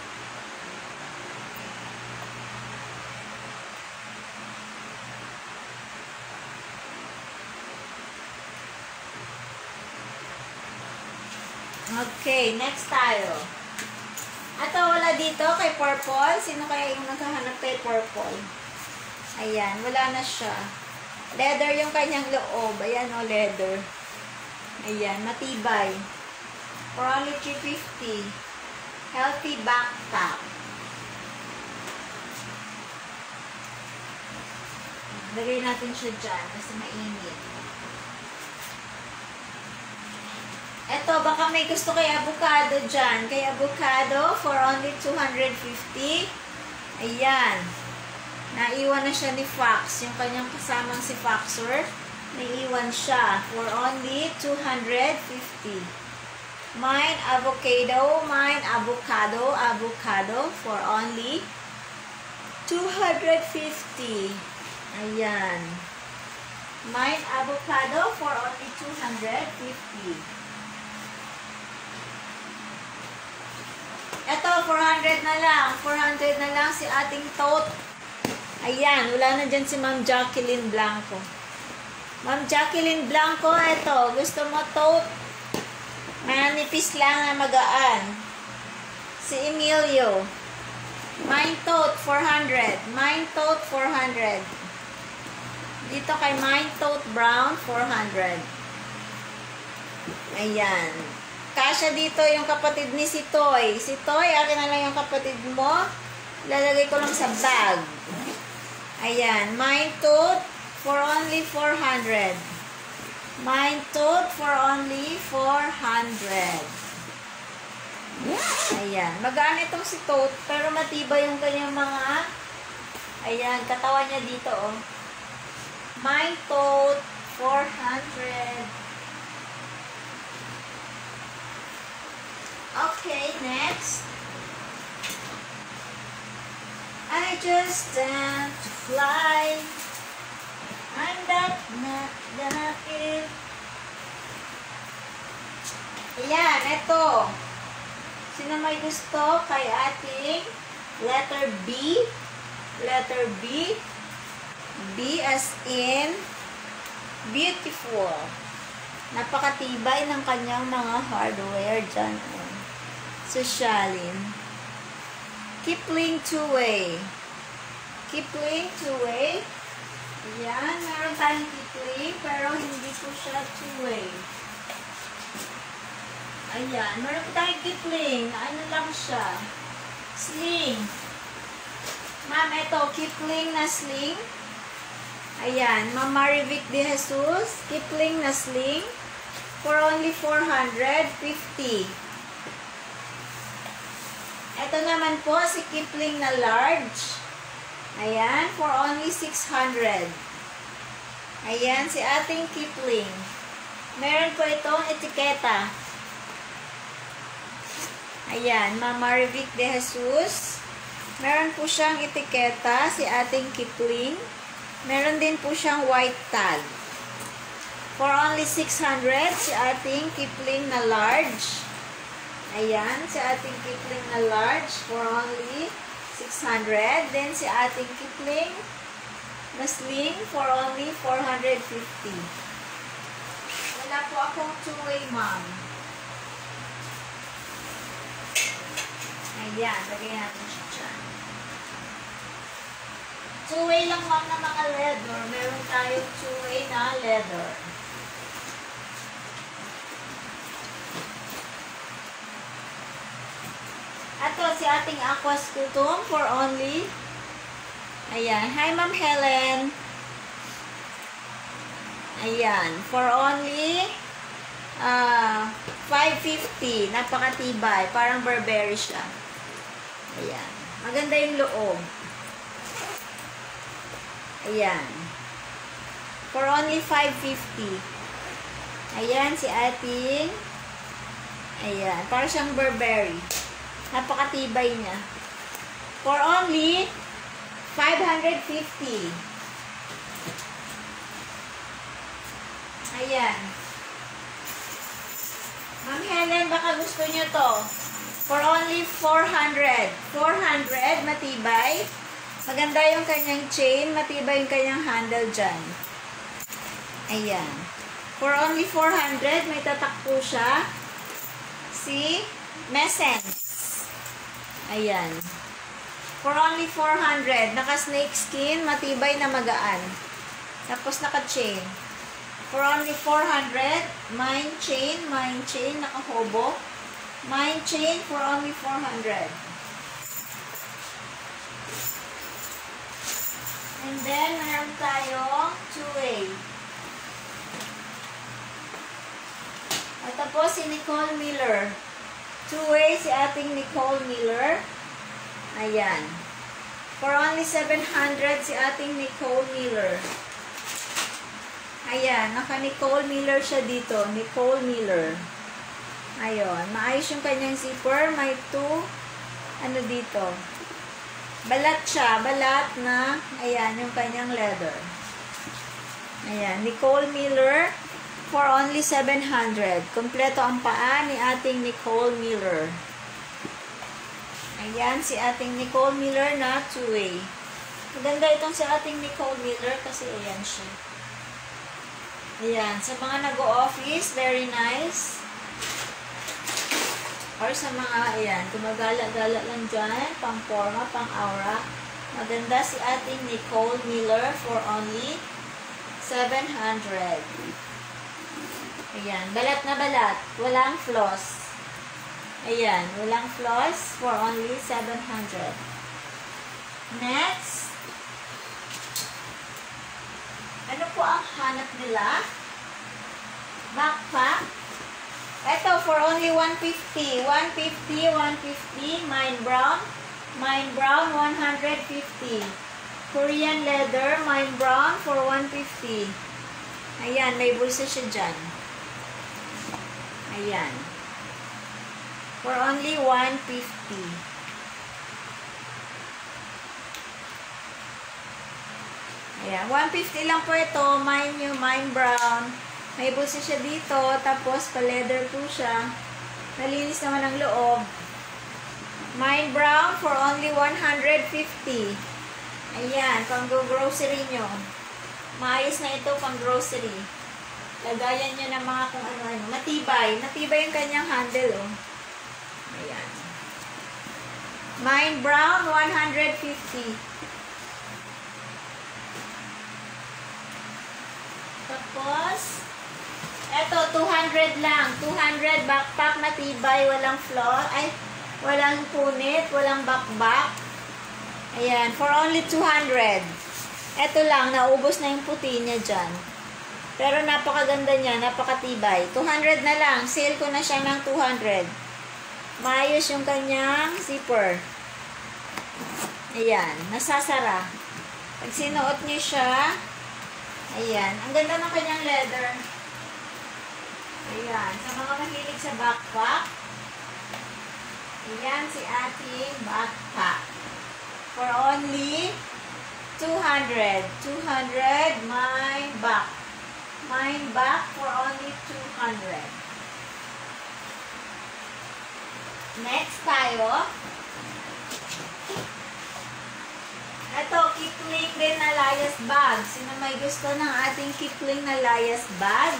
Okay, next tayo. Ato, wala dito kay purple. Sino kaya yung naghahanap kay purple? Ayan, wala na siya. Leather yung kanyang loob. Ayan o, leather. Ayan, matibay. For only three fifty. Healthy back top. Lagay natin siya dyan kasi mainit. Eto, baka may gusto kay avocado dyan. Kay avocado, for only two hundred fifty. Ayan. Naiwan na siya ni Fox. Yung kanyang kasamang si Foxer, naiwan siya for only two hundred fifty. Mine avocado, mine avocado, avocado for only two hundred fifty. Ayan. Mine avocado for only two hundred fifty. Ito, four hundred na lang. four hundred na lang si ating tote. Ayan, wala na dyan si Ma'am Jacqueline Blanco. Ma'am Jacqueline Blanco, ito, gusto mo tote? Manipis lang na magaan. Si Emilio. Mine tote, four hundred. Mine tote, four hundred. Dito kay Mine tote brown, four hundred. Ayan. Kasya dito yung kapatid ni si Toy. Si Toy, akin na lang yung kapatid mo. Lalagay ko lang sa bag. Ayan. Mine tote for only four hundred. Mine tote for only four hundred. Ayan. Magaan itong si Tote, pero matibay yung kanyang mga, ayan, katawan niya dito, oh. Mine tote, four hundred. Okay, next. I just stand to fly. I'm that not gonna feel. Ayan, ito. Sino may gusto kay ating letter B? Letter B. B as in beautiful. Napakatibay ng kanyang mga hardware dyan. Sosyalin. Kipling two-way. Kipling two-way. Ayan, meron tayong Kipling, pero hindi po siya two-way. Ayan, meron po tayong Kipling. Ano lang siya? Sling. Ma'am, ito, Kipling na sling. Ayan, Ma'am Marivic de Jesus. Kipling na sling. For only four hundred fifty. Ito naman po, si Kipling na large. Ayan, for only six hundred. Ayan, si ating Kipling. Meron po itong etiketa. Ayan, Ma'am Marivic de Jesus. Meron po siyang etiketa, si ating Kipling. Meron din po siyang white tag. For only six hundred, si ating Kipling na large. Ayan, si ating Kipling na large for only six hundred. Then, si ating Kipling na sling for only four hundred fifty. Wala po akong two-way, ma'am. Ayan, lagay natin siya dyan. Two-way lang, ma'am, na mga leather. Meron tayong two-way na leather. Ato, si ating Aqua Scutum for only, ayan, hi Ma'am Helen. Ayan, for only uh, five fifty. Napakatibay, parang Burberry siya. Ayan, maganda yung loob. Ayan, for only five fifty. Ayan, si ating, ayan, parang siyang Burberry. Napakatibay niya. For only five hundred fifty. Ayan. Ma'am Helen, baka gusto niyo to. For only four hundred. four hundred, matibay. Maganda yung kanyang chain. Matibay yung kanyang handle dyan. Ayan. For only four hundred, may tatak po siya. Si Messence. Ayan. For only four hundred. Naka-snake skin, matibay na magaan. Tapos naka-chain. For only four hundred. Mine chain, mine chain, naka-hobo. Mine chain for only four hundred. And then, meron tayong two-way. At tapos si Nicole Miller. Two-way si ating Nicole Miller. Ayan. For only seven hundred si ating Nicole Miller. Ayan, naka-Nicole Miller siya dito. Nicole Miller. Ayun, maayos yung kanyang zipper. May two, ano dito. Balat siya. Balat na, ayan, yung kanyang leather. Ayan, Nicole Miller for only seven hundred. Kompleto ang paa ni ating Nicole Miller. Ayan, si ating Nicole Miller na two-way. Maganda itong si ating Nicole Miller kasi ayan siya. Ayan, sa mga nag-o-office, very nice. Or sa mga, ayan, gumagala-gala lang dyan, pang-forma, pang-aura. Maganda si ating Nicole Miller for only seven hundred. Ayan, balat na balat. Walang floss. Ayan, walang floss for only seven hundred. Next. Ano po ang hanap nila? Backpack. Ito, for only one fifty. one fifty, one fifty. Mine brown. Mine brown, one fifty. Korean leather, mine brown for one fifty. Ayan, may bulsa siya dyan. Ayan. For only one fifty. Ayan, one fifty lang po ito. Mine new, mine brown. May bulsa siya dito, tapos pa-leather po siya. Nalinis naman ang loob. Mine brown for only one fifty. Ayan, pang-grocery nyo. Maayos na ito pang-grocery. Lagayan nyo ng mga kung ano-ano. Matibay. Matibay yung kanyang handle, oh. Ayan. Mine brown, one fifty. Tapos, eto, two hundred lang. two hundred backpack matibay, walang floor. Ay, walang punit, walang backback. Ayan, for only two hundred. Eto lang, naubos na yung puti niya dyan. Pero napakaganda niya, napakatibay. two hundred na lang. Sale ko na siya ng two hundred. Maayos yung kanyang zipper. Ayan, nasasara. Pag sinuot niyo siya, ayan, ang ganda ng kanyang leather. Ayan, sa mga mahilig sa backpack, ayan si ating backpack. For only two hundred. two hundred, mine back. Mine back for only two hundred. Next tayo. Ito, Kipling din na layas bag. Sino may gusto ng ating Kipling na layas bag?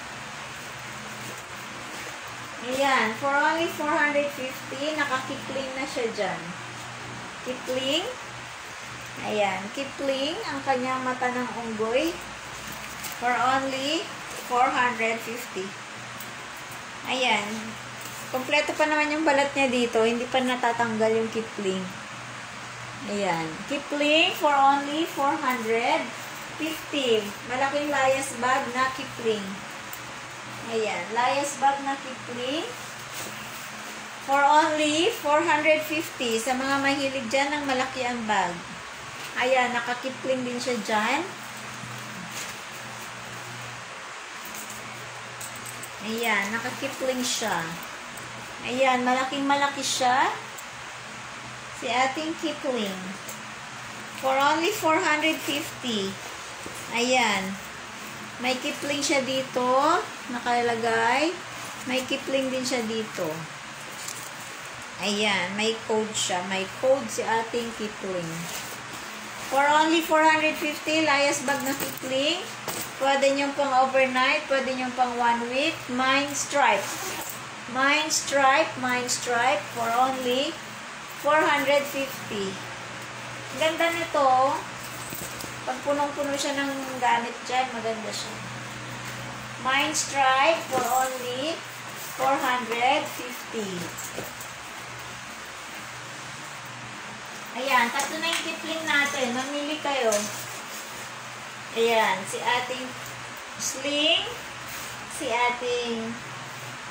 Ayan, for only four hundred fifty, naka-Kipling na siya dyan. Kipling. Ayan, Kipling, ang kanyang mata ng unggoy. For only four hundred fifty. Ayan. Kompleto pa naman yung balat niya dito. Hindi pa natatanggal yung Kipling. Ayan. Kipling for only four hundred fifty. Malaking layas bag na Kipling. Ayan. Layas bag na Kipling. For only four hundred fifty. Sa mga mahilig dyan ng malaki ang bag. Ayan. Naka-Kipling din siya dyan. Ayan. Naka-Kipling siya. Ayan. Malaking malaki siya. Si ating Kipling. For only four hundred fifty. Ayan. May Kipling siya dito. Nakalagay. May Kipling din siya dito. Ayan. May code siya. May code si ating Kipling. For only four hundred fifty. Layas bag na Kipling. Pwede nyo pang overnight. Pwede nyo pang one week. Mine stripe. Mine stripe. Mine stripe. For only four hundred fifty. Ganda nito. Pag punong-puno siya ng gamit dyan, maganda siya. Mine stripe for only four hundred fifty. Ayan, tatlo na yung Kipling natin. Mamili kayo. Ayan, si ating sling, si ating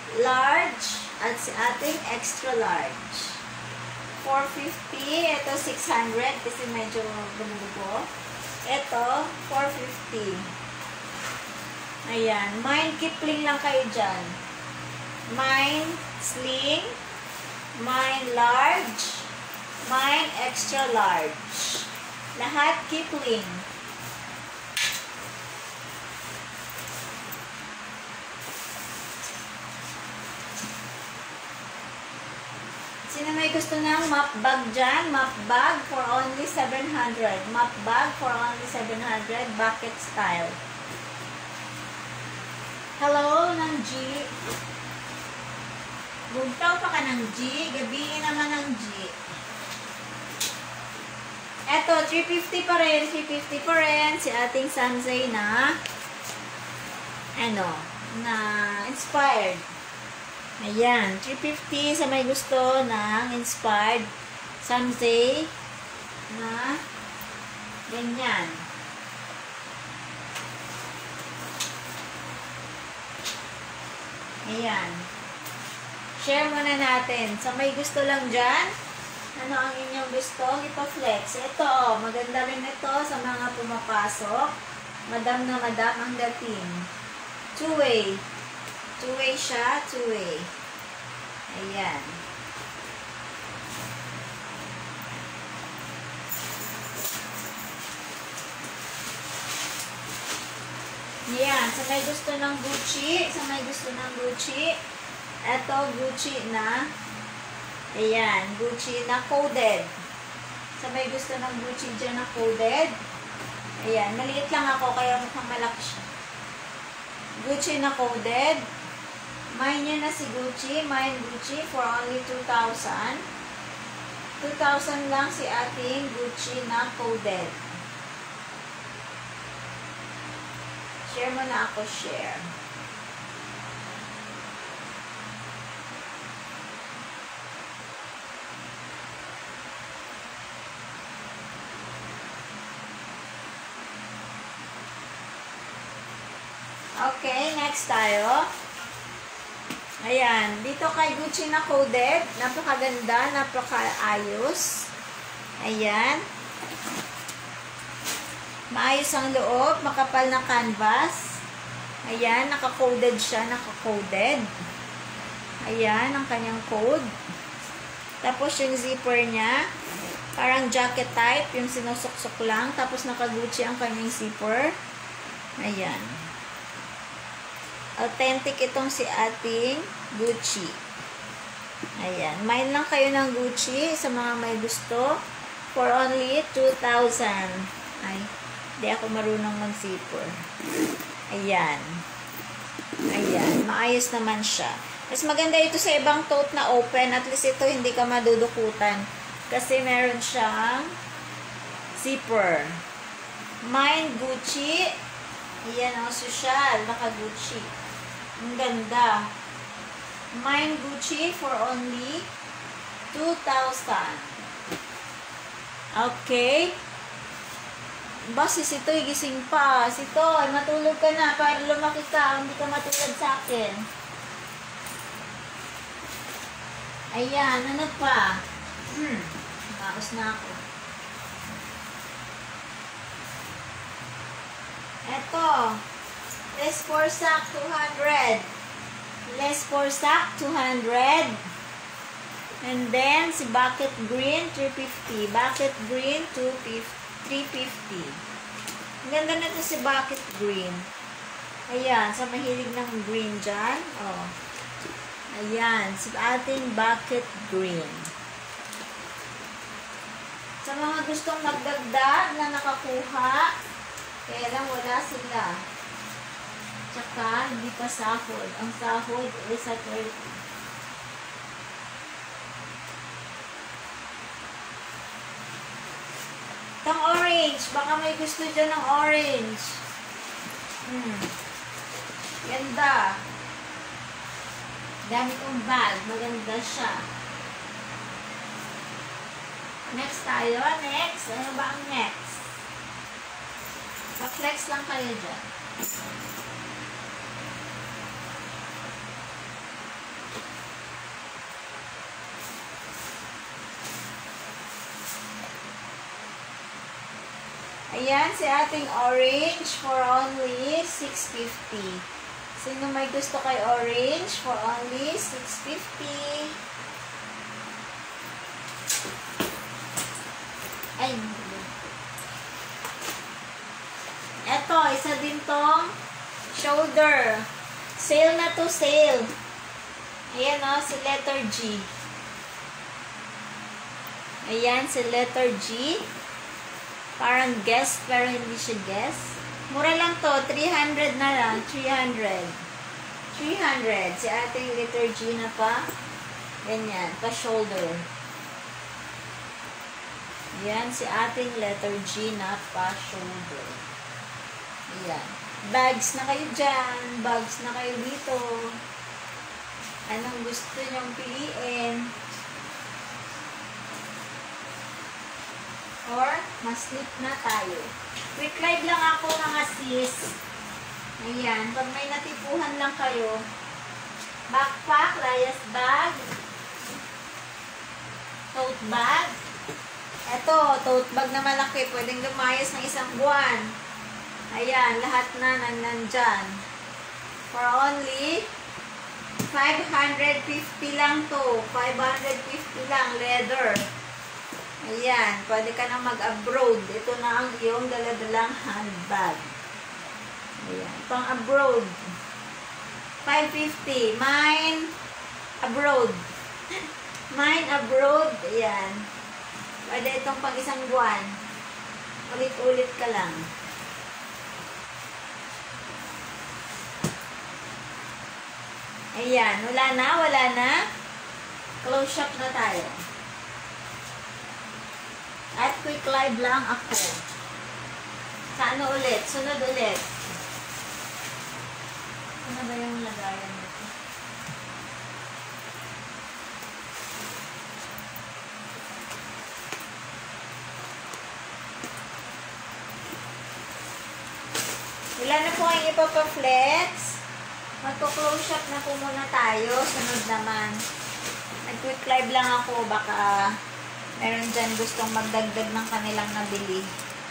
large at si ating extra large. four fifty. Ito six hundred kasi medyo bumubo. Ito four fifty. Ayan. Mine Kipling lang kayo dyan. Mine sling. Mine large. Mine extra large. Lahat Kipling. Sino may gusto ng map bag dyan? Map bag for only seven hundred. Map bag for only seven hundred. Bucket style. Hello, ng G. Bugtaw pa ka ng G. Gabihin naman ng G. Eto, three fifty pa rin. three fifty pa rin. Si ating Sanzay na ano, na inspired. Ayan, three fifty sa may gusto ng inspired Sanzay na ganyan. Ayan. Share muna natin. Sa may gusto lang dyan, ano ang inyong gusto? Ipa-flex. Ito, oh, maganda rin ito sa mga pumapasok. Madam na madam ang dating. Two-way. Two-way siya, two-way. Ayan. Ayan, sa may gusto ng Gucci, sa may gusto ng Gucci, eto Gucci na, ayan, Gucci na coded. Sa may gusto ng Gucci dyan na coded, ayan, maliit lang ako kaya mukhang malaki siya. Gucci na coded. Mine yun na si Gucci. Mine Gucci for only two thousand. two thousand lang si ating Gucci na coded. Share mo na ako, share. Okay, next tayo. Ayan, dito kay Gucci na coded. Napakaganda, napakaayos. Ayan. Maayos ang loob, makapal na canvas. Ayan, naka-coded siya, naka-coded. Ayan, ang kanyang code. Tapos yung zipper niya, parang jacket type, yung sinusuksok lang. Tapos naka-Gucci ang kanyang zipper. Ayan. Authentic itong si ating Gucci. Ayan. Mine lang kayo ng Gucci sa mga may gusto. For only two thousand. Ay, hindi ako marunong mag-zipper. Ayan. Ayan. Maayos naman siya. Mas maganda ito sa ibang tote na open. At least ito hindi ka madudukutan. Kasi meron siyang zipper. Mine Gucci. Ayan ang social. Naka-Gucci. Ang ganda. Mine Gucci for only two thousand. Okay. Ba, si Sitoy gising pa. Sitoy, matulog ka na para lumaki ka. Hindi ka matulad sa akin. Ayan, ano pa? Hmm. Tapos na ako. Eto. Less for sack, two hundred. Less for sack, two hundred. And then, si bucket green, three fifty. Bucket green, three fifty. Ang ganda na ito si bucket green. Ayan, sa mahilig ng green dyan. Oh. Ayan, si ating bucket green. Sa mga gustong magdagdag na nakakuha, kaya lang wala sila. Tsaka, hindi pa sahod. Ang sahod is at thirty. Itong orange. Baka may gusto dyan ng orange. Hmm. Ganda. Dami kong bag. Maganda siya. Next tayo. Next. Ano ba ang next? Pa-flex lang kayo dyan. Ayan, si ating orange for only six fifty. Sino may gusto kay orange for only six fifty? Ay, eto, isa din tong shoulder. Sale na to, sale. Ayan o, si letter G. Ayan, si letter G. Parang guess, pero hindi siya guess. Mura lang to, three hundred na lang, three hundred. three hundred. Si ating letter G na pa. Ganyan, pa shoulder. Ayan, si ating letter G na pa shoulder. Ayan. Bags na kayo dyan. Bags na kayo dito. Anong gusto nyong piliin? Or, mas-slip na tayo. Quick live lang ako mga sis. Ayan. Pag may natipuhan lang kayo. Backpack, layas bag. Tote bag. Eto, tote bag na malaki. Pwedeng lumayas ng isang buwan. Ayan, lahat na nandyan. For only five hundred fifty lang to. five hundred fifty lang, leather. Ayan, pwede ka na mag-abroad. Ito na ang iyong daladalang handbag. Ayan, pang abroad. five fifty. Mine abroad. Mine abroad. Ayan. Pwede itong pang isang buwan. Ulit-ulit ka lang. Ayan, wala na, wala na. Close shop na tayo. At quick live lang ako. Sa ano ulit? Sunod ulit. Ano ba yung lagayan nito? Wala na po ang ipapa-flex. Magko-close shop na po muna tayo. Sunod naman. Nag-quick live lang ako. Baka meron dyan gustong magdagdag ng kanilang nabili.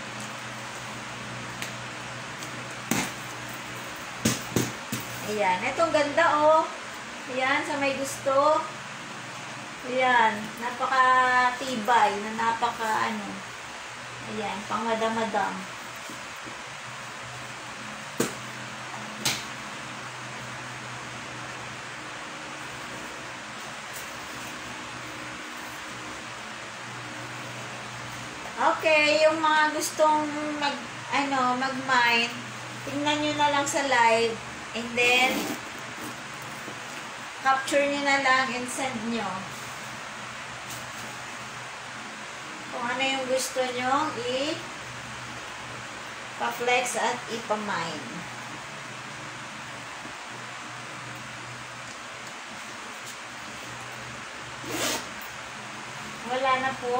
Ayan. Itong ganda oh. Ayan. Sa may gusto. Ayan. Napaka-tibay. Na napaka ano. Ayan. Pang madam-madam. Okay, yung mga gustong mag, ano, mag-mine, tingnan nyo na lang sa live, and then, capture nyo na lang and send nyo. Kung ano yung gusto nyo, i-pa-flex at ipa-mine. Wala na po.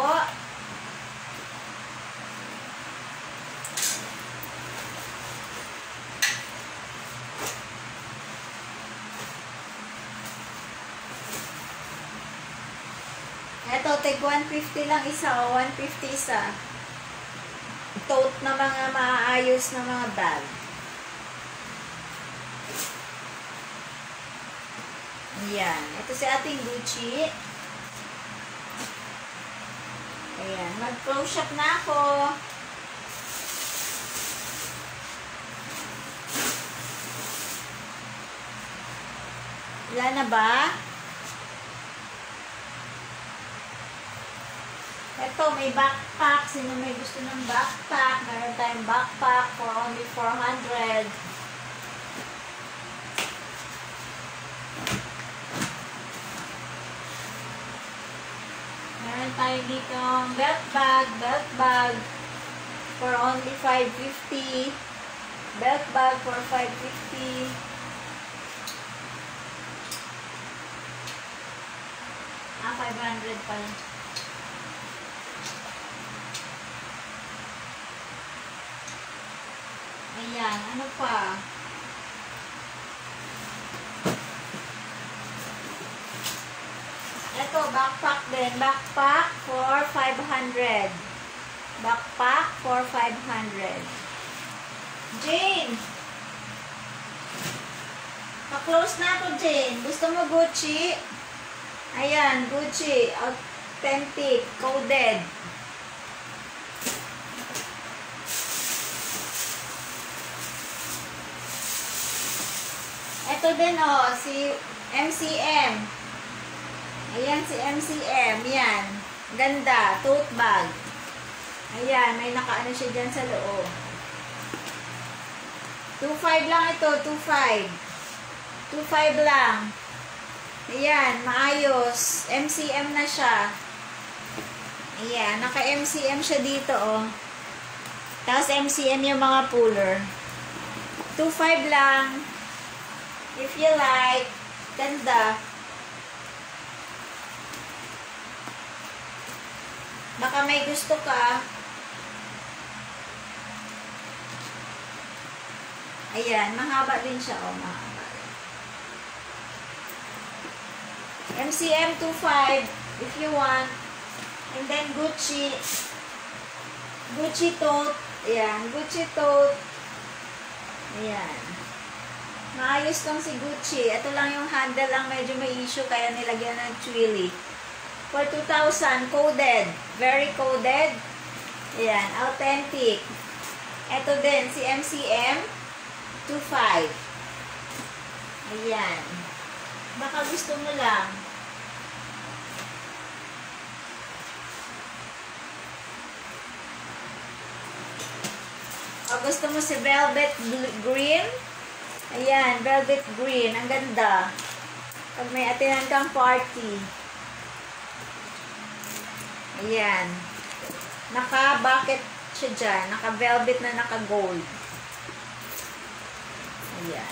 Ito, take one fifty lang isa o one fifty isa. Tote na mga maayos na mga bag. Ayan. Ito si ating Gucci. Ayan. Mag-close shop na ako. Wala na ba? Ito, may backpack. Sino may gusto ng backpack? Meron tayong backpack for only four hundred. Meron tayo dito belt bag, belt bag for only five fifty. Belt bag for five fifty. Ah, five hundred pala. Ayan, ano pa? Ito, backpack din. Backpack for five hundred. Backpack for five hundred. Jane! Pa-close na ako, Jane. Gusto mo Gucci? Ayan, Gucci. Authentic. Coded. Ito din, oh. Si M C M. Ayan, si M C M. Yan. Ganda. Tote bag. Ayan, may nakaano siya dyan sa loob. two five lang ito, two five. two five lang. Ayan, maayos. M C M na siya. Ayan, naka-M C M siya dito, oh. Tapos M C M yung mga puller. two five lang. If you like. Ganda. Baka may gusto ka. Ayan, mahaba din siya. O, mahaba. M C M two five if you want. And then Gucci. Gucci tote. Ayan, Gucci tote. Ayan. Maayos tong si Gucci. Ito lang yung handle lang medyo may issue kaya nilagyan ng twilly. For two thousand, coded. Very coded. Ayan, authentic. Ito din, si M C M. two five. Ayan. Baka gusto mo lang. O gusto mo si velvet green. Ayan, velvet green. Ang ganda. Pag may atinan kang party. Ayan. Naka-bucket siya dyan. Naka-velvet na naka-gold. Ayan.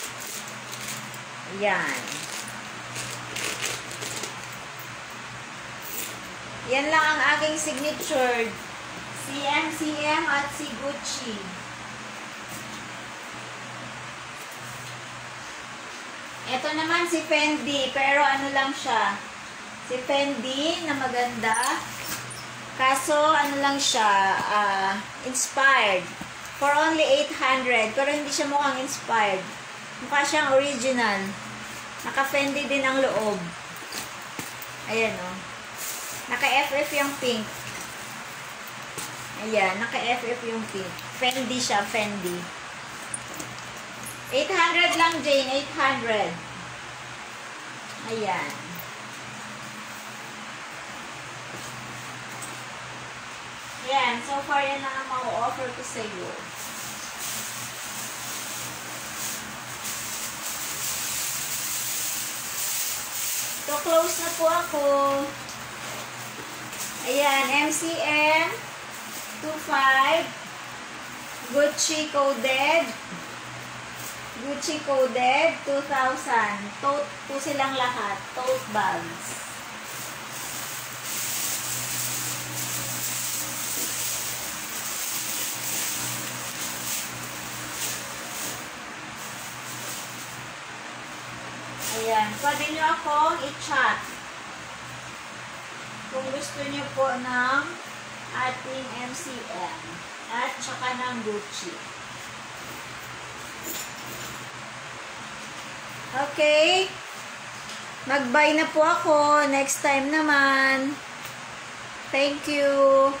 Ayan. Yan lang ang aking signature. Si M C M at si Gucci. Ito naman si Fendi. Pero ano lang siya. Si Fendi na maganda. Kaso ano lang siya. Uh, inspired. For only eight hundred. Pero hindi siya mukhang inspired. Mukha siyang original. Naka-Fendi din ang loob. Ayan o. Oh. Naka-F F yung pink. Ayan. Naka-F F yung pink. Fendi siya. Fendi. eight hundred lang, Jane. eight hundred. Ayan. Ayan. So far, yan na ang ma-offer ko sa iyo. So, close na po ako. Ayan. M C M two five. Gucci coded. Gucci coded. two thousand. Tote po silang lahat. Tote bags. Ayan. Pwede nyo akong i-chat. Kung gusto nyo po ng ating M C M. At saka ng Gucci. Okay. Mag-bye na po ako. Next time naman. Thank you.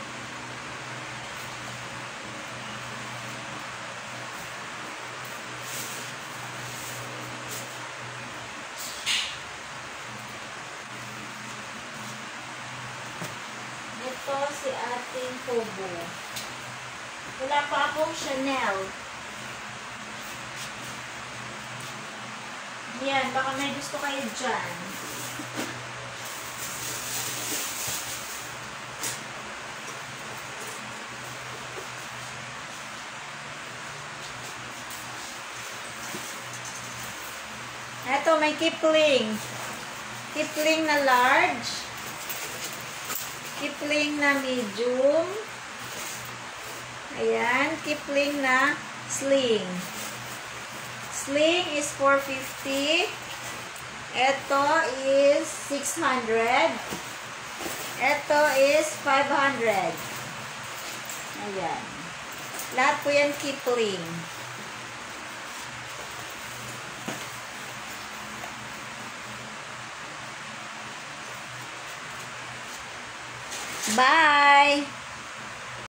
Ito si ating Kobo. Wala pa akong Chanel. Yan, baka may gusto kayo dyan. Ito, may Kipling. Kipling na large. Kipling na medium. Ayan, Kipling na sling. Sling is four fifty. Ito is six hundred. Ito is five hundred. Ayan. Lahat po yan Kipling. Bye!